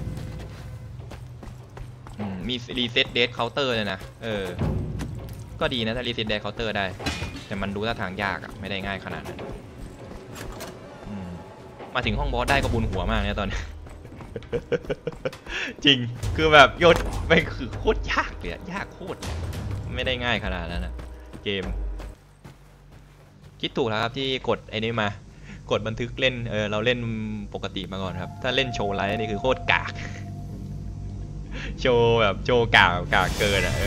มีรีเซ็ตเดทเคาน์เตอร์เลยนะก็ดีนะถ้ารีเซ็ตเดทเคาน์เตอร์ได้แต่มันดูท่าทางยากอะไม่ได้ง่ายขนาดนั้นมาถึงห้องบอสได้ก็บุญหัวมากเนี่ยตอนนี้ จริงคือแบบโยนไม่คือโคตรยากเลยยากโคตรไม่ได้ง่ายขนาดนั้นนะเกมคิดถูกแล้วครับที่กดไอ้นี้มากดบันทึกเล่นเราเล่นปกติมาก่อนครับถ้าเล่นโชว์ไลฟ์นี่คือโคตรกากโชว์แบบโชว์กากเกินอ่ะ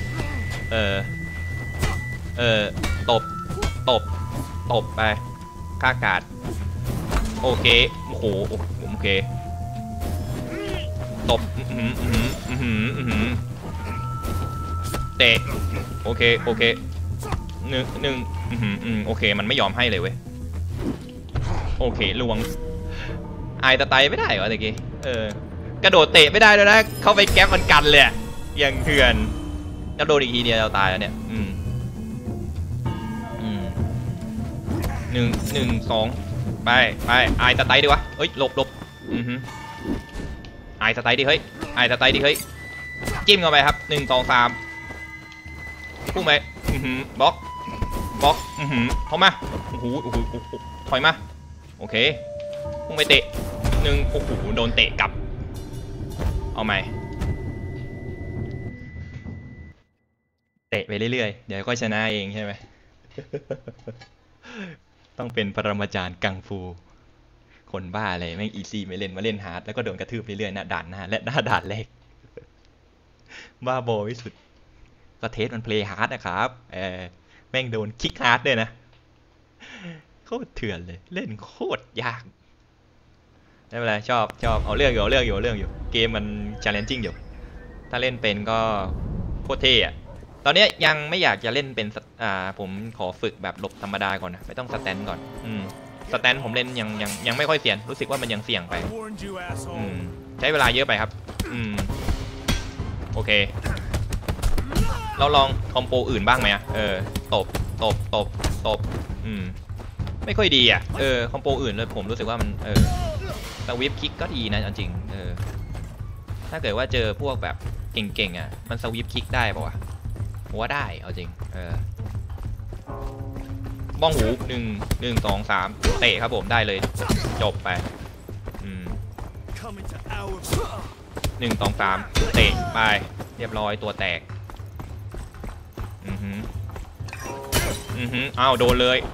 ตบไปฆ่ากาดโอเคโอ้โหโอเคตบเตะโอเค1โอเคมันไม่ยอมให้เลยเว้ยโอเคลวงไอตะไตไม่ได้เหรอตะกี้กระโดดเตะไม่ได้ด้วยนะเข้าไปแก๊ปมันกันเลยยังเถื่อนจะโดนอีกทีเดียวเราตายแล้วเนี่ย1 2ไปไอตะไตดีวะเอ้ยหลบไอตะไตดิเฮ้ยจิ้มเข้าไปครับ1 2 3พุ่งไปบล็อกเข้ามาโอ้โหถอยมาโอเคพุ่งไปเตะ1โอ้โหโดนเตะกลับเอาใหม่เตะไปเรื่อยๆเดี๋ยวก็ชนะเองใช่ไหม ต้องเป็นปรมาจารย์กังฟูคนบ้าอะไรแม่งอีซี่ไม่เล่นมาเล่นฮาร์ดแล้วก็โดนกระทืบเรื่อยๆด่านหน้าและด่านแรกบ้าบอที่สุดก็เทสมันเพลย์ฮาร์ดนะครับแม่งโดนคิกฮาร์ดด้วยนะโคตรเถื่อนเลยเล่นโคตรยากไม่เป็นไรชอบเอาเรื่องอยู่เกมมัน challenging อยู่ถ้าเล่นเป็นก็โคตรเท่อะตอนนี้ยังไม่อยากจะเล่นเป็นผมขอฝึกแบบหลบธรรมดาก่อนนะไม่ต้องสแตนก่อนสแตนผมเล่นยังไม่ค่อยเสี่ยงรู้สึกว่ามันยังเสี่ยงไปใช้เวลาเยอะไปครับโอเคเราลองคอมโบอื่นบ้างไหมตบไม่ค่อยดีอ่ะคอมโบอื่นเลยผมรู้สึกว่ามันสวิปคิกก็ดีนะจริงถ้าเกิดว่าเจอพวกแบบเก่งๆอ่ะมันสวิปคิกได้ป่าวะผมว่าได้เอาจริงบ้องหู1 2 3เตะครับผมได้เลยจบไป1 2 3เตะไปเรียบร้อยตัวแตกอ้าวโดนเลย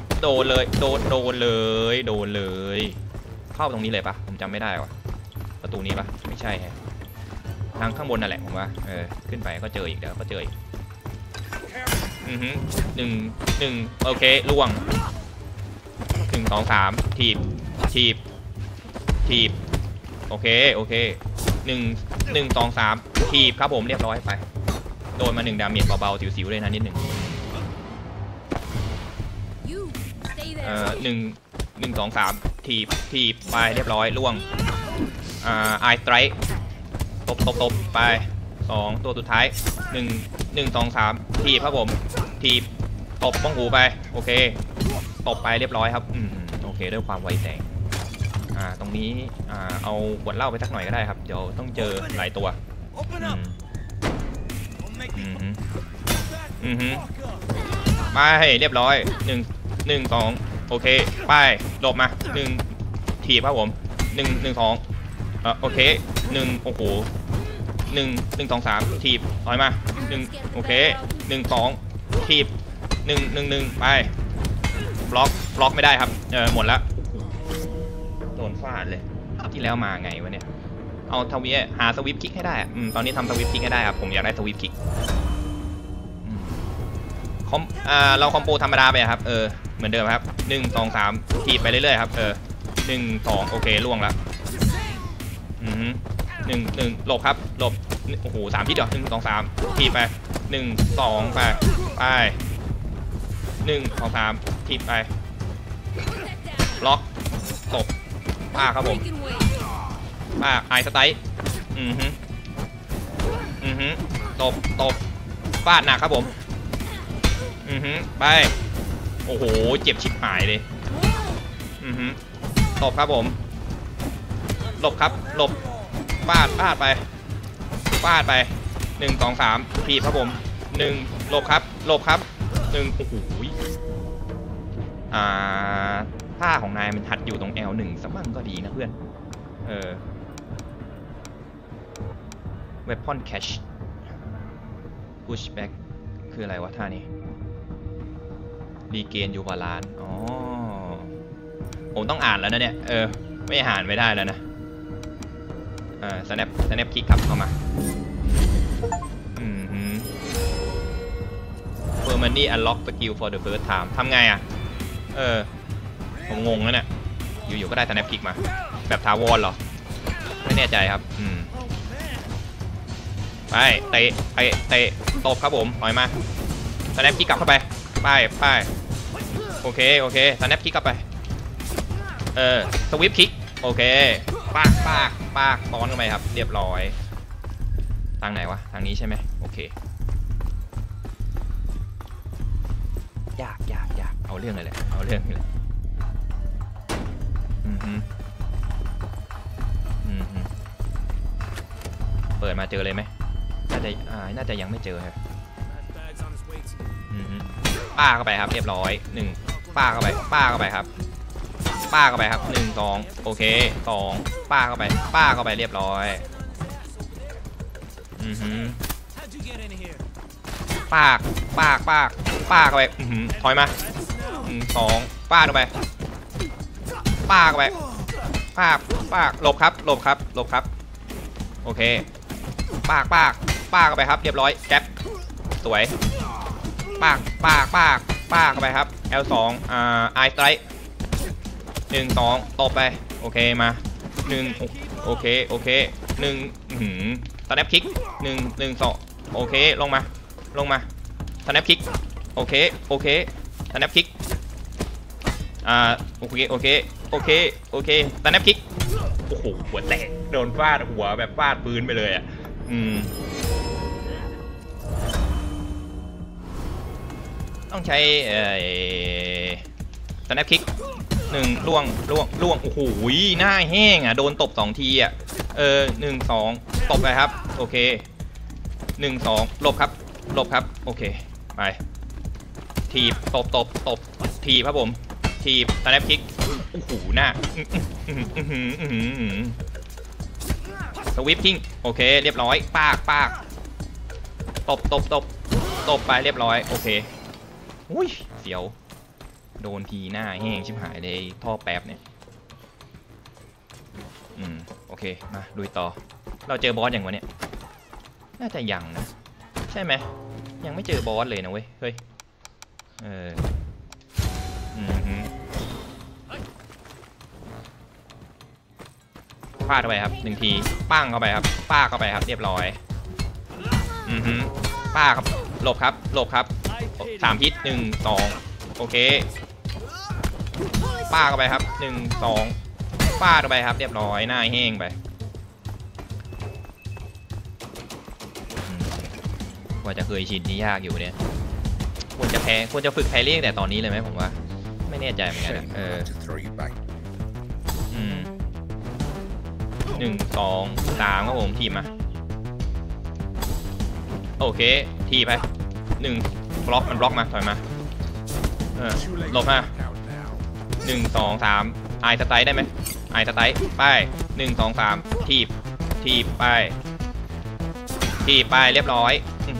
เข้าตรงนี้เลยปะผมจำไม่ได้วะประตูนี้ปะไม่ใช่ฮะทางข้างบนนั่นแหละผมว่าขึ้นไปก็เจออีกเดี๋ยวก็เจออีก1โอเคล่วง1 2 3ถีบโอเค1 2 3ถีบครับผมเรียบร้อยไปโดนมา1ดาเมจเบาๆสิวๆเลยนะนิดหนึ่ง 1 2 3ถีบไปเรียบร้อยล่วงไอสไตรค์ตบไป2ตัวสุดท้าย1 2 3ถีบครับผมถีบตบบ้องหูไปโอเคตบไปเรียบร้อยครับโอเคด้วยความไวแสงตรงนี้เอาขวดเหล้าไปสักหน่อยก็ได้ครับเดี๋ยวต้องเจอหลายตัวไปเรียบร้อย1 2โอเคไปหลบมา1ถีบครับผม1 2โอเค1โอ้โห1 2 3ถีบถอยมา1โอเค1 2ถีบ1 ไปบล็อกไม่ได้ครับหมดแล้วโดนฟาดเลยที่แล้วมาไงวะเนี่ยเอาหาสวิปคิกให้ได้ตอนนี้ทำสวิปคิกให้ได้ครับผมอยากได้สวิปคิกเราคอมโบธรรมดาไปครับเหมือนเดิมครับ1 2 3ถีบไปเรื่อยๆครับ1 2โอเคล่วงแล้ว1 หลบครับหลบโอ้โห3ทิศเหรอ1 2 3ถีบไป1 2ไป1 2 3ถีบไปล็อกตบป้าครับผมป้าไอสไตล์ตบฟาดหนักครับผมไปโอ้โหเจ็บชิบหายเลยตบครับผมหลบครับหลบฟาดไป1 2 3ถีบครับผม1หลบครับ1โอ้โหท่าของนายมันหัดอยู่ตรง L1 สมั่งก็ดีนะเพื่อนWeapon Catch Pushback คืออะไรวะท่านี้รีเกนยูบาลานอ๋อผมต้องอ่านแล้วนะเนี่ยไม่อ่านไม่ได้แล้วนะsnap kick ครับเข้ามาpermanently unlock skill for the first time ทำไงผมงงแล้วเนี่ยอยู่ๆก็ได้ snap kick มาแบบทาวรเหรอไม่แน่ใจครับไปเตะตบครับผมถอยมา snap kick กลับเข้าไปไปโอเคsnap kick กลับไปสวิปคิกโอเคปากตอนเข้าไปครับเรียบร้อยทางไหนวะทางนี้ใช่ไหมโอเคยากเอาเรื่องเลยแหละเอาเรื่องเลยเปิดมาเจอเลยไหมน่าจะยังไม่เจอครับป้าเข้าไปครับเรียบร้อยป้าเข้าไปครับป้าเข้าไปครับ1 2โอเค2ป้าเข้าไปเรียบร้อยป้าเข้าไปถอยมา2ป้าเข้าไปเข้าไปป้าหลบครับโอเคป้าเข้าไปครับเรียบร้อยแก๊ปสวยป้าเข้าไปครับ L2 ไอสไตร์1 2ตบไปโอเคมา1โอเค1สแนปคิก1 2โอเคลงมาสแนปคิกโอเคสแนปคิกโอเคสแนปคิกโอ้โหหัวแตกโดนฟาดหัวแบบฟาดปืนไปเลยต้องใช้สแนปคิกล่วงโอ้โหหน้าแห้งโดนตบ2ที1 2ตบไปครับโอเค1 2หลบครับโอเคไปถีบตบถีบครับผมถีบสแนปคิกโอ้โหหน้าสวิปทิ้งโอเคเรียบร้อยปากตบไปเรียบร้อยโอเคอุ้ยเสียวโดนทีหน้าแห้งชิบหายเลยท่อแป๊บเนี่ยโอเคมาลุยต่อเราเจอบอสอย่างวะเนี่ยน่าจะยังนะใช่ไหมยังไม่เจอบอสเลยนะเว้ยเฮ้ยฟาดเข้าไปครับ1ทีปั้งเข้าไปครับป้าเข้าไปครับเรียบร้อยป้าครับหลบครับ3พิษ1 2โอเคป้าเข้าไปครับ1 2ป้าเข้าไปครับเรียบร้อยหน้าแห้งไปกว่าจะเคยชินนี่ยากอยู่เนี่ยควรจะฝึกแพรี่ตั้งแต่ตอนนี้เลยไหมผมว่าไม่แน่ใจเหมือนกันนะ1 2 3ครับผมทีมมาโอเคทีไป1บล็อกมันบล็อกมาถอยมาหลบมา1 2 3ไอสไตล์ได้ไหมไอสไตล์ไป1 2 3ทีบไปเรียบร้อย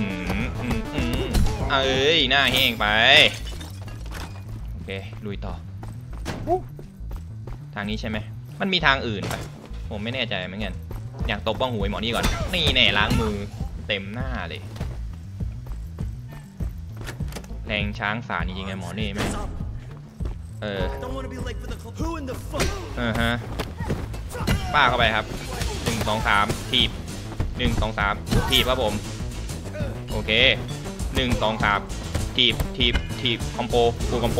เอ้ยหน้าแห้งไปโอเคลุยต่อทางนี้ใช่ไหมมันมีทางอื่นปะผมไม่แน่ใจเหมือนกันอยากตบบ้องหูไอ้หมอนี่ก่อนนี่แน่ล้างมือเต็มหน้าเลยแรงช้างสารจริงๆไอ้หมอนี่ไหมฮะป้าเข้าไปครับ1 2 3ทีบ1 2 3ทีบครับผมโอเค1 2 3ทีบคอมโบฟูคอมโบ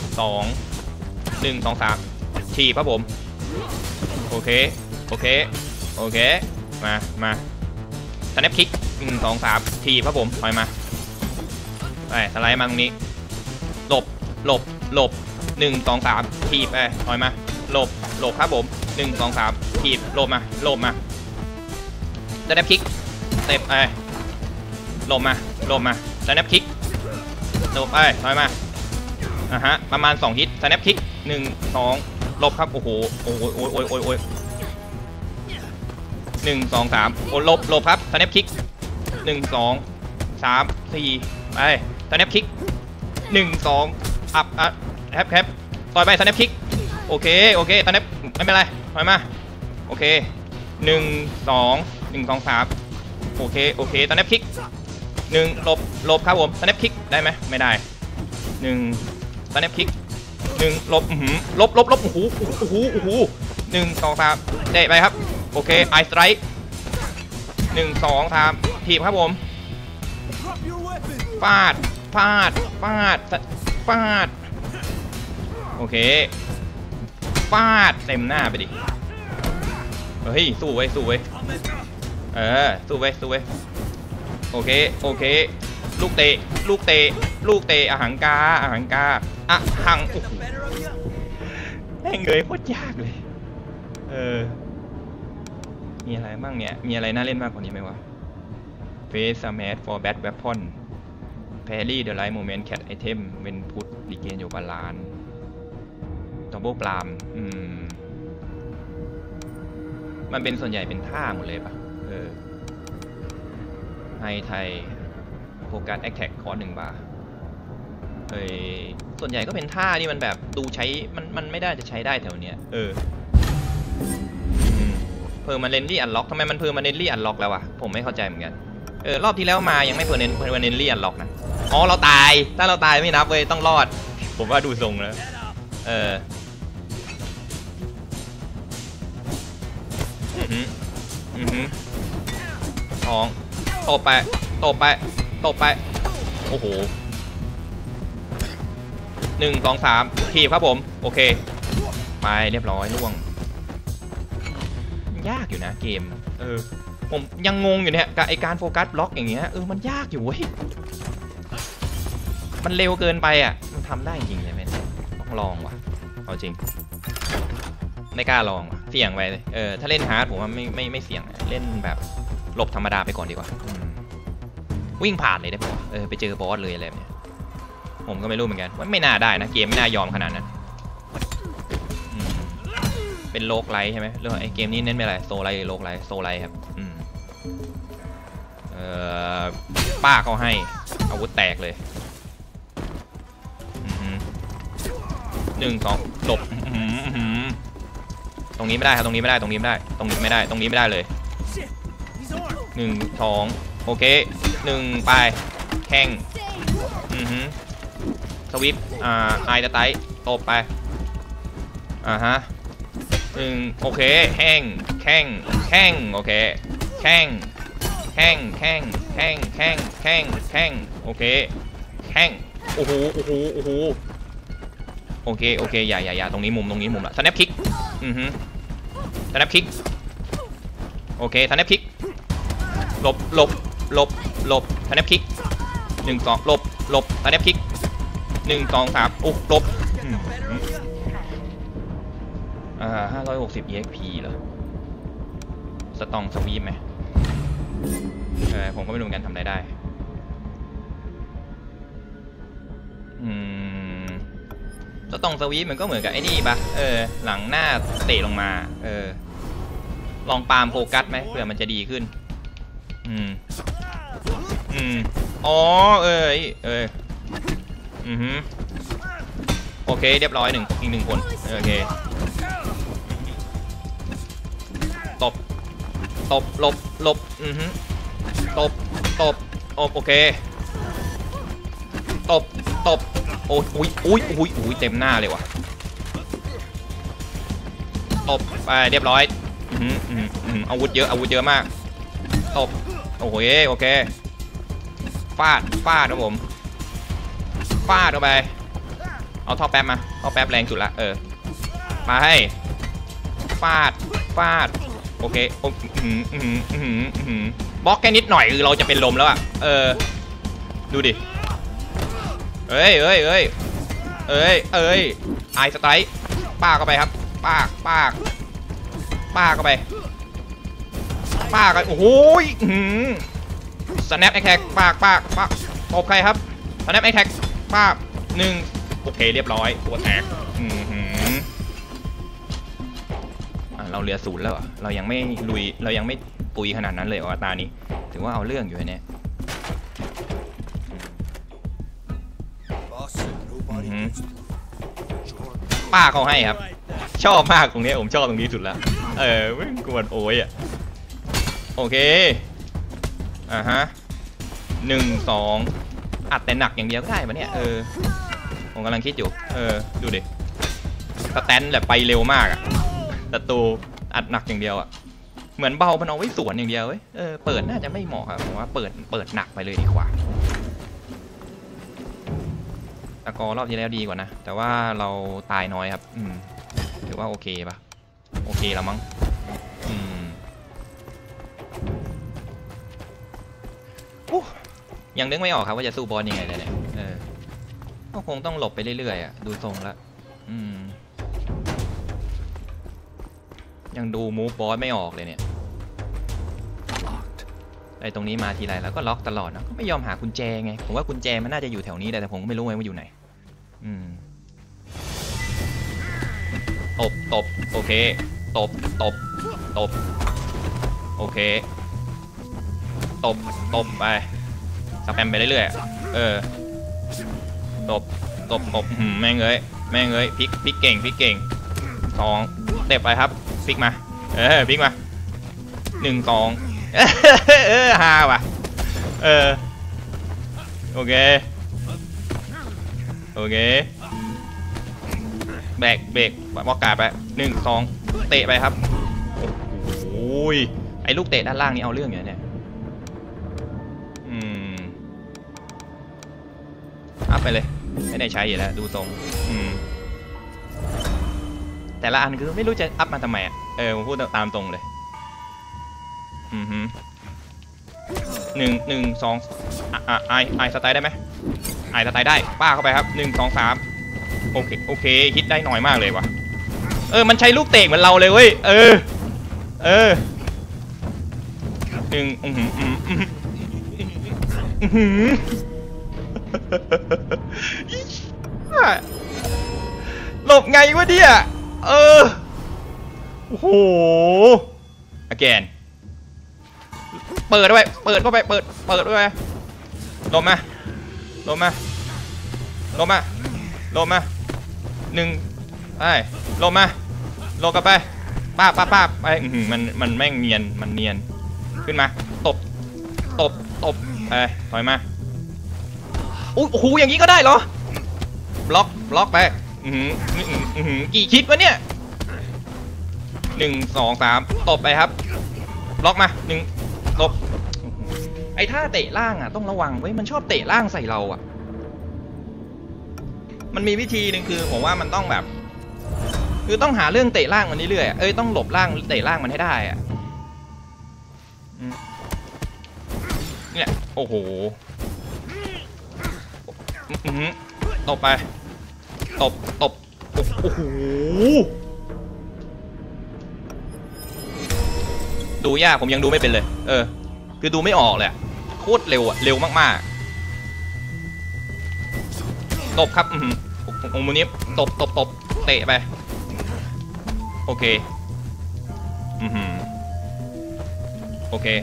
2 1 2 3ทีบครับผมโอเคมาสแนปคิก1 2 3ทีบครับผมถอยมาไปสไลด์มาตรงนี้หลบ1 2 3ทีบไปถอยมาหลบครับผม1 2 3ทีบหลบมาสแนปคิกเตะไปหลบมาสแนปคิกหลบไปถอยมาประมาณ2ฮิตสแนปคิก1 2หลบครับโอ้โห1 2 3โอ้หลบครับสแนปคิก1 2 3 4ไปสแนปคิก1 2อัพแคปต่อยไปสแนปคิกโอเคสแนปไม่เป็นไรถอยมาโอเค1 2 3โอเคสแนปคิก1หลบครับผมสแนปคิกได้ไหมไม่ได้1สแนปคิก1หลบโอ้โห1 2 3ได้ไปครับโอเคไอสไตร์1 2 3ทีบครับผมฟาดโอเคฟาดเต็มหน้าไปดิเฮ้ยสู้เว้ยสู้เว้ยโอเคลูกเตะอาหังกาอะหังโอ้โหแม่งเลยโคตรยากเลยมีอะไรบ้างเนี่ยมีอะไรน่าเล่นมากกว่านี้ไหมวะ Face Smash for Bad Weapon Parry the Right Moment Cat Item When Put Regain Your Balance Double Palm มันเป็นส่วนใหญ่เป็นท่าหมดเลยปะไฮไทยโฟกัสแอคแท็กคอร์1 บาทส่วนใหญ่ก็เป็นท่าที่มันแบบดูใช้มันไม่ได้จะใช้ได้แถวเนี้ยเพอร์มาเนนลี่อันล็อกทำไมมันเพอร์มาเนนลี่อันล็อกแล้ววะผมไม่เข้าใจเหมือนกันรอบที่แล้วมายังไม่เพอร์มาเนนลี่อันล็อกนะอ๋อเราตายถ้าเราตายไม่นับเว้ยต้องรอดผมว่าดูทรงแล้วท้องตบไปโอ้โห1 2 3ทีบครับผมโอเคไปเรียบร้อยล่วงยากอยู่นะเกมผมยังงงอยู่เนี่ยกับไอการโฟกัสบล็อกอย่างเงี้ยมันยากอยู่เว้ยมันเร็วเกินไปอ่ะมันทำได้จริงเลยแม่ต้องลองว่ะเอาจริงไม่กล้าลองว่ะเสี่ยงไปเลยถ้าเล่นฮาร์ดผมว่าไม่เสี่ยงเล่นแบบหลบธรรมดาไปก่อนดีกว่าวิ่งผ่านเลยได้ป่ะไปเจอบอสเลยอะไรเนี่ยผมก็ไม่รู้เหมือนกันว่าไม่น่าได้นะเกมไม่น่ายอมขนาดนั้นเป็นโลกไลท์ใช่ไหมเรื่องไอเกมนี้เน้นไปอะไรโซไลท์หรือโลกไลท์โซไลท์ครับป้าเขาให้อาวุธแตกเลย1 2หลบตรงนี้ไม่ได้ครับตรงนี้ไม่ได้เลย1 2โอเค1ไปแข่งสวิปไอจะไตตบไปโอเคแข้งโอเคแข้งโอเคแข้งโอ้โหโอเคโอเคอย่าตรงนี้มุมละสแนปคิกสแนปคิกโอเคสแนปคิกหลบสแนปคิก1 2หลบสแนปคิก1 2 3โอ้หลบ560 EXP เหรอสตองสวีปไหมผมก็ไม่รู้เหมือนกันทำอะไรได้สตองสวีปมันก็เหมือนกับไอ้นี่ปะหลังหน้าเตะลงมาลองปาล์มโฟกัสไหมเผื่อมันจะดีขึ้นอ๋อโอเคเรียบร้อยอีกหนึ่งคนโอเคตบหลบตบโอเคตบโอ้ยเต็มหน้าเลยว่ะตบไปเรียบร้อยอาวุธเยอะมากตบโอเคฟาดครับผมฟาดเข้าไปเอาท่อแป๊บมาท่อแป๊บแรงสุดละมาให้ฟาดโอเคบล็อกแค่นิดหน่อยคือเราจะเป็นลมแล้วอ่ะดูดิเอ้ยไอสไตล์ป้าเข้าไปครับป้าเข้าไปโอ้โหสแนปแอคแท็กป้าตบใครครับสแนปแอคแท็กป้า1โอเคเรียบร้อยตัวแตกเราเหลือ0แล้วเรายังไม่ลุยเรายังไม่ตุยขนาดนั้นเลยตานี้ถือว่าเอาเรื่องอยู่เนี่ยป้าเขาให้ครับชอบมากตรงนี้ผมชอบตรงนี้สุดแล้วไม่กวนโอ้ยโอเค1 2อัดแต่หนักอย่างเดียวก็ได้ปะเนี่ยผมกำลังคิดอยู่ดูดิสแตนแบบไปเร็วมากแต่ตัวอัดหนักอย่างเดียวเหมือนเบามันเอาไว้สวนอย่างเดียวเปิดน่าจะไม่เหมาะครับผมว่าเปิดหนักไปเลยดีกว่าตะกอรอบที่แล้วดีกว่านะแต่ว่าเราตายน้อยครับถือว่าโอเคปะโอเคแล้วมั้งยังนึกไม่ออกครับว่าจะสู้บอสยังไงเลยเนี่ยก็คงต้องหลบไปเรื่อยๆดูทรงแล้วยังดูมูฟบอสไม่ออกเลยเนี่ยไอ้ตรงนี้มาทีไรแล้วก็ล็อกตลอดนะก็ไม่ยอมหากุญแจไงผมว่ากุญแจมันน่าจะอยู่แถวนี้แต่ผมก็ไม่รู้ไงว่าอยู่ไหนตบโอเคตบโอเคตบไปสแปมไปเรื่อยๆตบแม่งเอ้ยพลิกเก่ง2เตะไปครับพลิกมาพลิกมา1 2ฮาว่ะโอเคเบรกบอกกาดไป1 2เตะไปครับโอ้ยไอ้ลูกเตะด้านล่างนี่เอาเรื่องอยู่เนี่ยอัพไปเลยไม่ได้ใช้อยู่แล้วดูทรงแต่ละอันคือไม่รู้จะอัพมาทำไมผมพูดตามตรงเลย1 2ไอสไตล์ได้ไหมไอสไตล์ได้ป้าเข้าไปครับ1 2 3โอเคฮิตได้หน่อยมากเลยว่ะมันใช้ลูกเตะเหมือนเราเลยเว้ยหลบไงวะเนี่ยโอ้โห again เปิดด้วยเปิดเข้าไปเปิดด้วยลมมา1ไปลมมาลงกลับไปป้าไปมันแม่งเนียนขึ้นมาตบไปถอยมาโอ้โหอย่างนี้ก็ได้เหรอบล็อกไปกี่คิดวะเนี่ย1 2 3ตบไปครับบล็อกมาตบไอ้ท่าเตะล่างต้องระวังไว้มันชอบเตะล่างใส่เรามันมีวิธีหนึ่งคือผมว่ามันต้องแบบคือต้องหาเรื่องเตะล่างมันเรื่อยๆต้องหลบล่างเตะล่างมันให้ได้อะเนี่ยโอ้โหตบไปตบโอ้โหดูยากผมยังดูไม่เป็นเลยคือดูไม่ออกเลยโคตรเร็วอะเร็วมากๆตบครับองค์มูนิฟตบเตะไปโอเคโอเค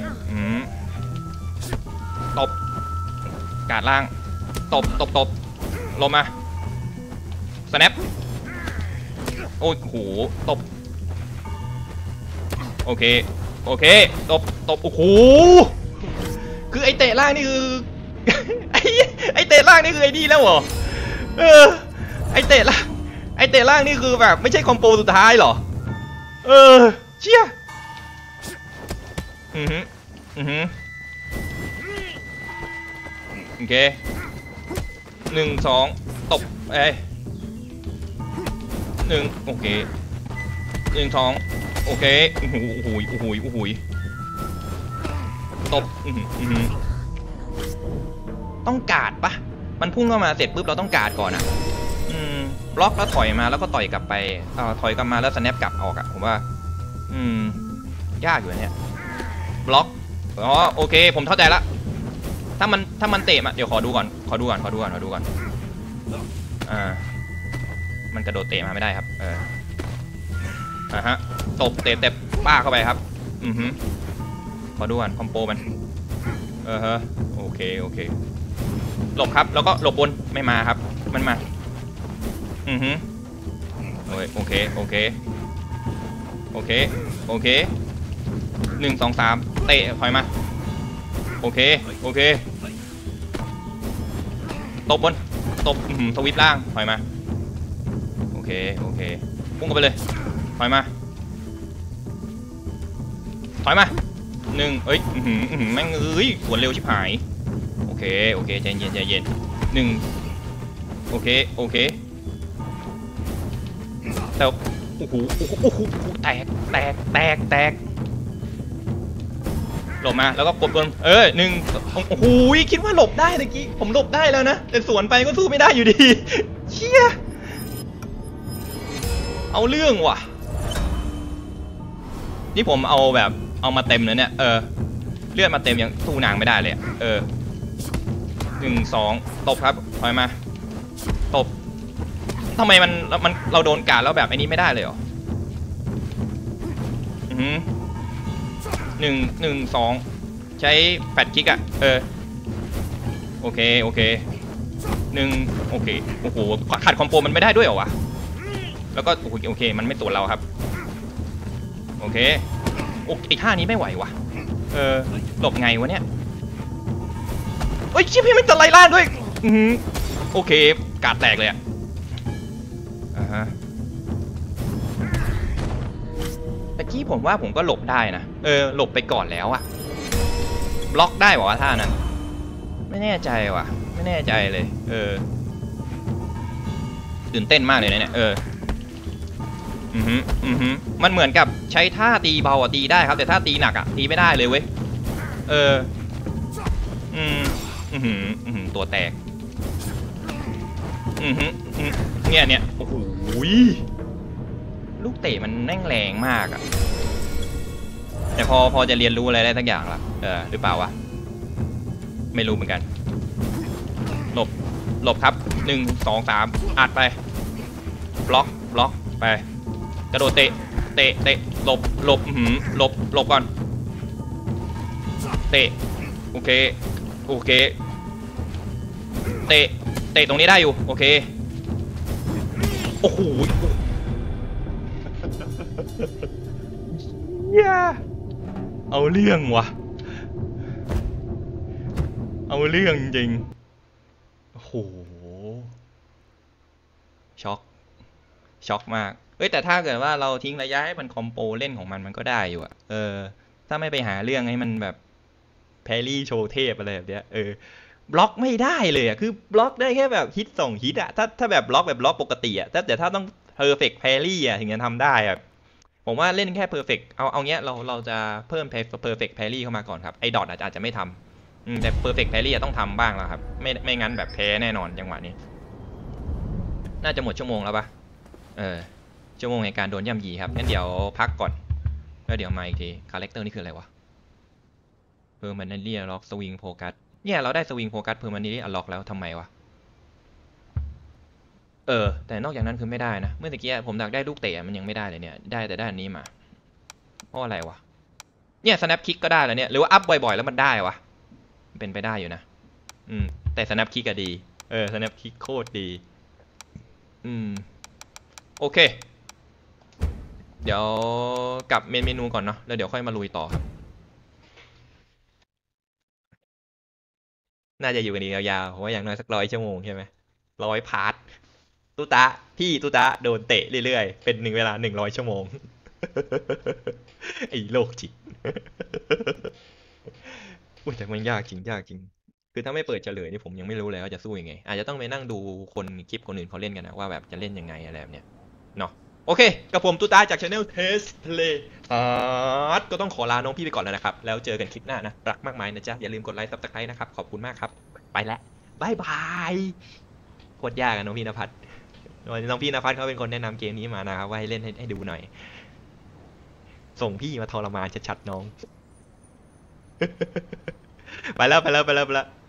ตบกาดล่างตบลงมาสแนปโอ้โหตบโอเคตบโอ้โหคือไอเตะล่างนี่คือ ไอเตะล่างนี่คือไอ้นี่แล้วเหรอไอเตะล่างนี่คือแบบไม่ใช่คอมโบสุดท้ายเหรอเชี่ยโอเค1 2ตบ1โอเค1 2โอเคโอ้โหตบต้องกาดปะมันพุ่งเข้ามาเสร็จปุ๊บเราต้องกาดก่อนอะบล็อกแล้วถอยมาแล้วก็ต่อยกลับไปถอยกลับมาแล้วสแนปกลับออกอะผมว่ายากอยู่เนี่ยบล็อกโอเคผมเข้าใจละถ้ามันเตะมาเดี๋ยวขอดูก่อนมันกระโดดเตะมาไม่ได้ครับฮะตบเตะป้าเข้าไปครับขอดูก่อนคอมโบมันโอเคหลบครับแล้วก็หลบบนไม่มาครับมันมาโอเค1 2 3เตะถอยมาโอเคตบบนตบสวิปล่างถอยมาโอเคพุ่งกันไปเลยถอยมา1แม่งสวนเร็วชิบหายโอเคใจเย็น1โอเคแต่โอ้โหแตกหลบมาแล้วก็กดบน1โอ้โหคิดว่าหลบได้ตะกี้ผมหลบได้แล้วนะแต่สวนไปก็สู้ไม่ได้อยู่ดีเชี่ยเอาเรื่องว่ะนี่ผมเอามาเต็มเลยเนี่ยเลือดมาเต็มยังสู้นางไม่ได้เลย1 2ตบครับถอยมาตบทำไมมันเราโดนกาดแล้วแบบไอ้นี้ไม่ได้เลยเหรอ1 2ใช้แฟลชคิกอะโอเค1โอเคโอ้โหขัดคอมโบมันไม่ได้ด้วยเหรอวะแล้วก็โอเคมันไม่สวนเราครับโอเคอีกท่านี้ไม่ไหววะหลบไงวะเนี่ยชิบพี่ไม่ตะไลล่างด้วยโอเคกาดแตกเลยอะตะกี้ผมว่าผมก็หลบได้นะหลบไปก่อนแล้วอะบล็อกได้บอกว่าท่านั้นไม่แน่ใจว่ะไม่แน่ใจเลยตื่นเต้นมากเลยเนี่ยมันเหมือนกับใช้ท่าตีเบาอะตีได้ครับแต่ถ้าตีหนักอะตีไม่ได้เลยเว้ยตัวแตกเนี่ยโอ้โหลูกเตะมันแรงมากอะแต่พอจะเรียนรู้อะไรได้ทั้งอย่างละหรือเปล่าวะไม่รู้เหมือนกันหลบครับ1 2 3อัดไปบล็อกไปกระโดดเตะหลบก่อนเตะโอเคเตะตรงนี้ได้อยู่โอเคโอ้โหเอาเรื่องวะเอาเรื่องจริงโอ้โหช็อกมากแต่ถ้าเกิดว่าเราทิ้งระยะให้มันคอมโบเล่นของมันก็ได้อยู่อะถ้าไม่ไปหาเรื่องให้มันแบบแพรี่โชว์เทพอะไรแบบเนี้ยบล็อกไม่ได้เลยอ่ะคือบล็อกได้แค่แบบฮิต2 ฮิตอ่ะถ้าแบบบล็อกปกติอ่ะแต่ถ้าต้องเพอร์เฟกต์แพรี่อ่ะถึงจะทำได้อ่ะผมว่าเล่นแค่เพอร์เฟกต์เอาเงี้ยเราจะเพิ่มเพอร์เฟกต์แพรี่เข้ามาก่อนครับไอ้ดอทอาจจะไม่ทำแต่เพอร์เฟกต์แพรี่ต้องทำบ้างแล้วครับไม่งั้นแบบแพ้แน่นอนจังหวะนี้น่าจะหมดชั่วโมงแล้วปะชั่วโมงในการโดนย่ำยีครับงั้นเดี๋ยวพักก่อนแล้วเดี๋ยวมาอีกทีคาแรคเตอร์นี่คืออะไรวะpermanently unlock swing focus เนี่ยเราได้สวิงโฟกัสเพอร์มันนี่อันล็อกแล้วทำไมวะแต่นอกจากนั้นคือไม่ได้นะเมื่อกี้ผมอยากได้ลูกเตะมันยังไม่ได้เลยเนี่ยได้แต่ด้านนี้มาเพราะอะไรวะเนี่ย snap kick ก็ได้แล้วเนี่ยหรือว่าอัพบ่อยๆแล้วมันได้วะเป็นไปได้อยู่นะแต่ snap kick ก็ดีsnap kick โคตรดีโอเคเดี๋ยวกลับเมนูก่อนเนาะแล้วเดี๋ยวค่อยมาลุยต่อครับน่าจะอยู่กันอีกยาวๆเพราะว่าอย่างน้อยสัก100 ชั่วโมงใช่ไหม100 พาร์ท ตุตะพี่ตุตะโดนเตะเรื่อยๆเป็นเวลา100 ชั่วโมงไอ้โรคจิตอุ้ยแต่มันยากจริงยากจริงคือถ้าไม่เปิดเฉลยนี่ผมยังไม่รู้เลยว่าจะสู้ยังไงอาจจะต้องไปนั่งดูคลิปคนอื่นเขาเล่นกันนะว่าแบบจะเล่นยังไงอะไรแบบเนี้ยเนาะโอเคกับผมตุตะจาก Channel Test Play Hard ก็ต้องขอลาน้องพี่ไปก่อนแล้วนะครับแล้วเจอกันคลิปหน้านะรักมากมายนะจ๊ะอย่าลืมกดไลค์ Subscribe นะครับขอบคุณมากครับไปแล้วบายบายโคตรยากอะน้องพี่นภัส น้องพี่นภัสเขาเป็นคนแนะนำเกมนี้มานะครับว่าให้เล่นให้ดูหน่อยส่งพี่มาทรมานชัดๆน้องไปแล้ว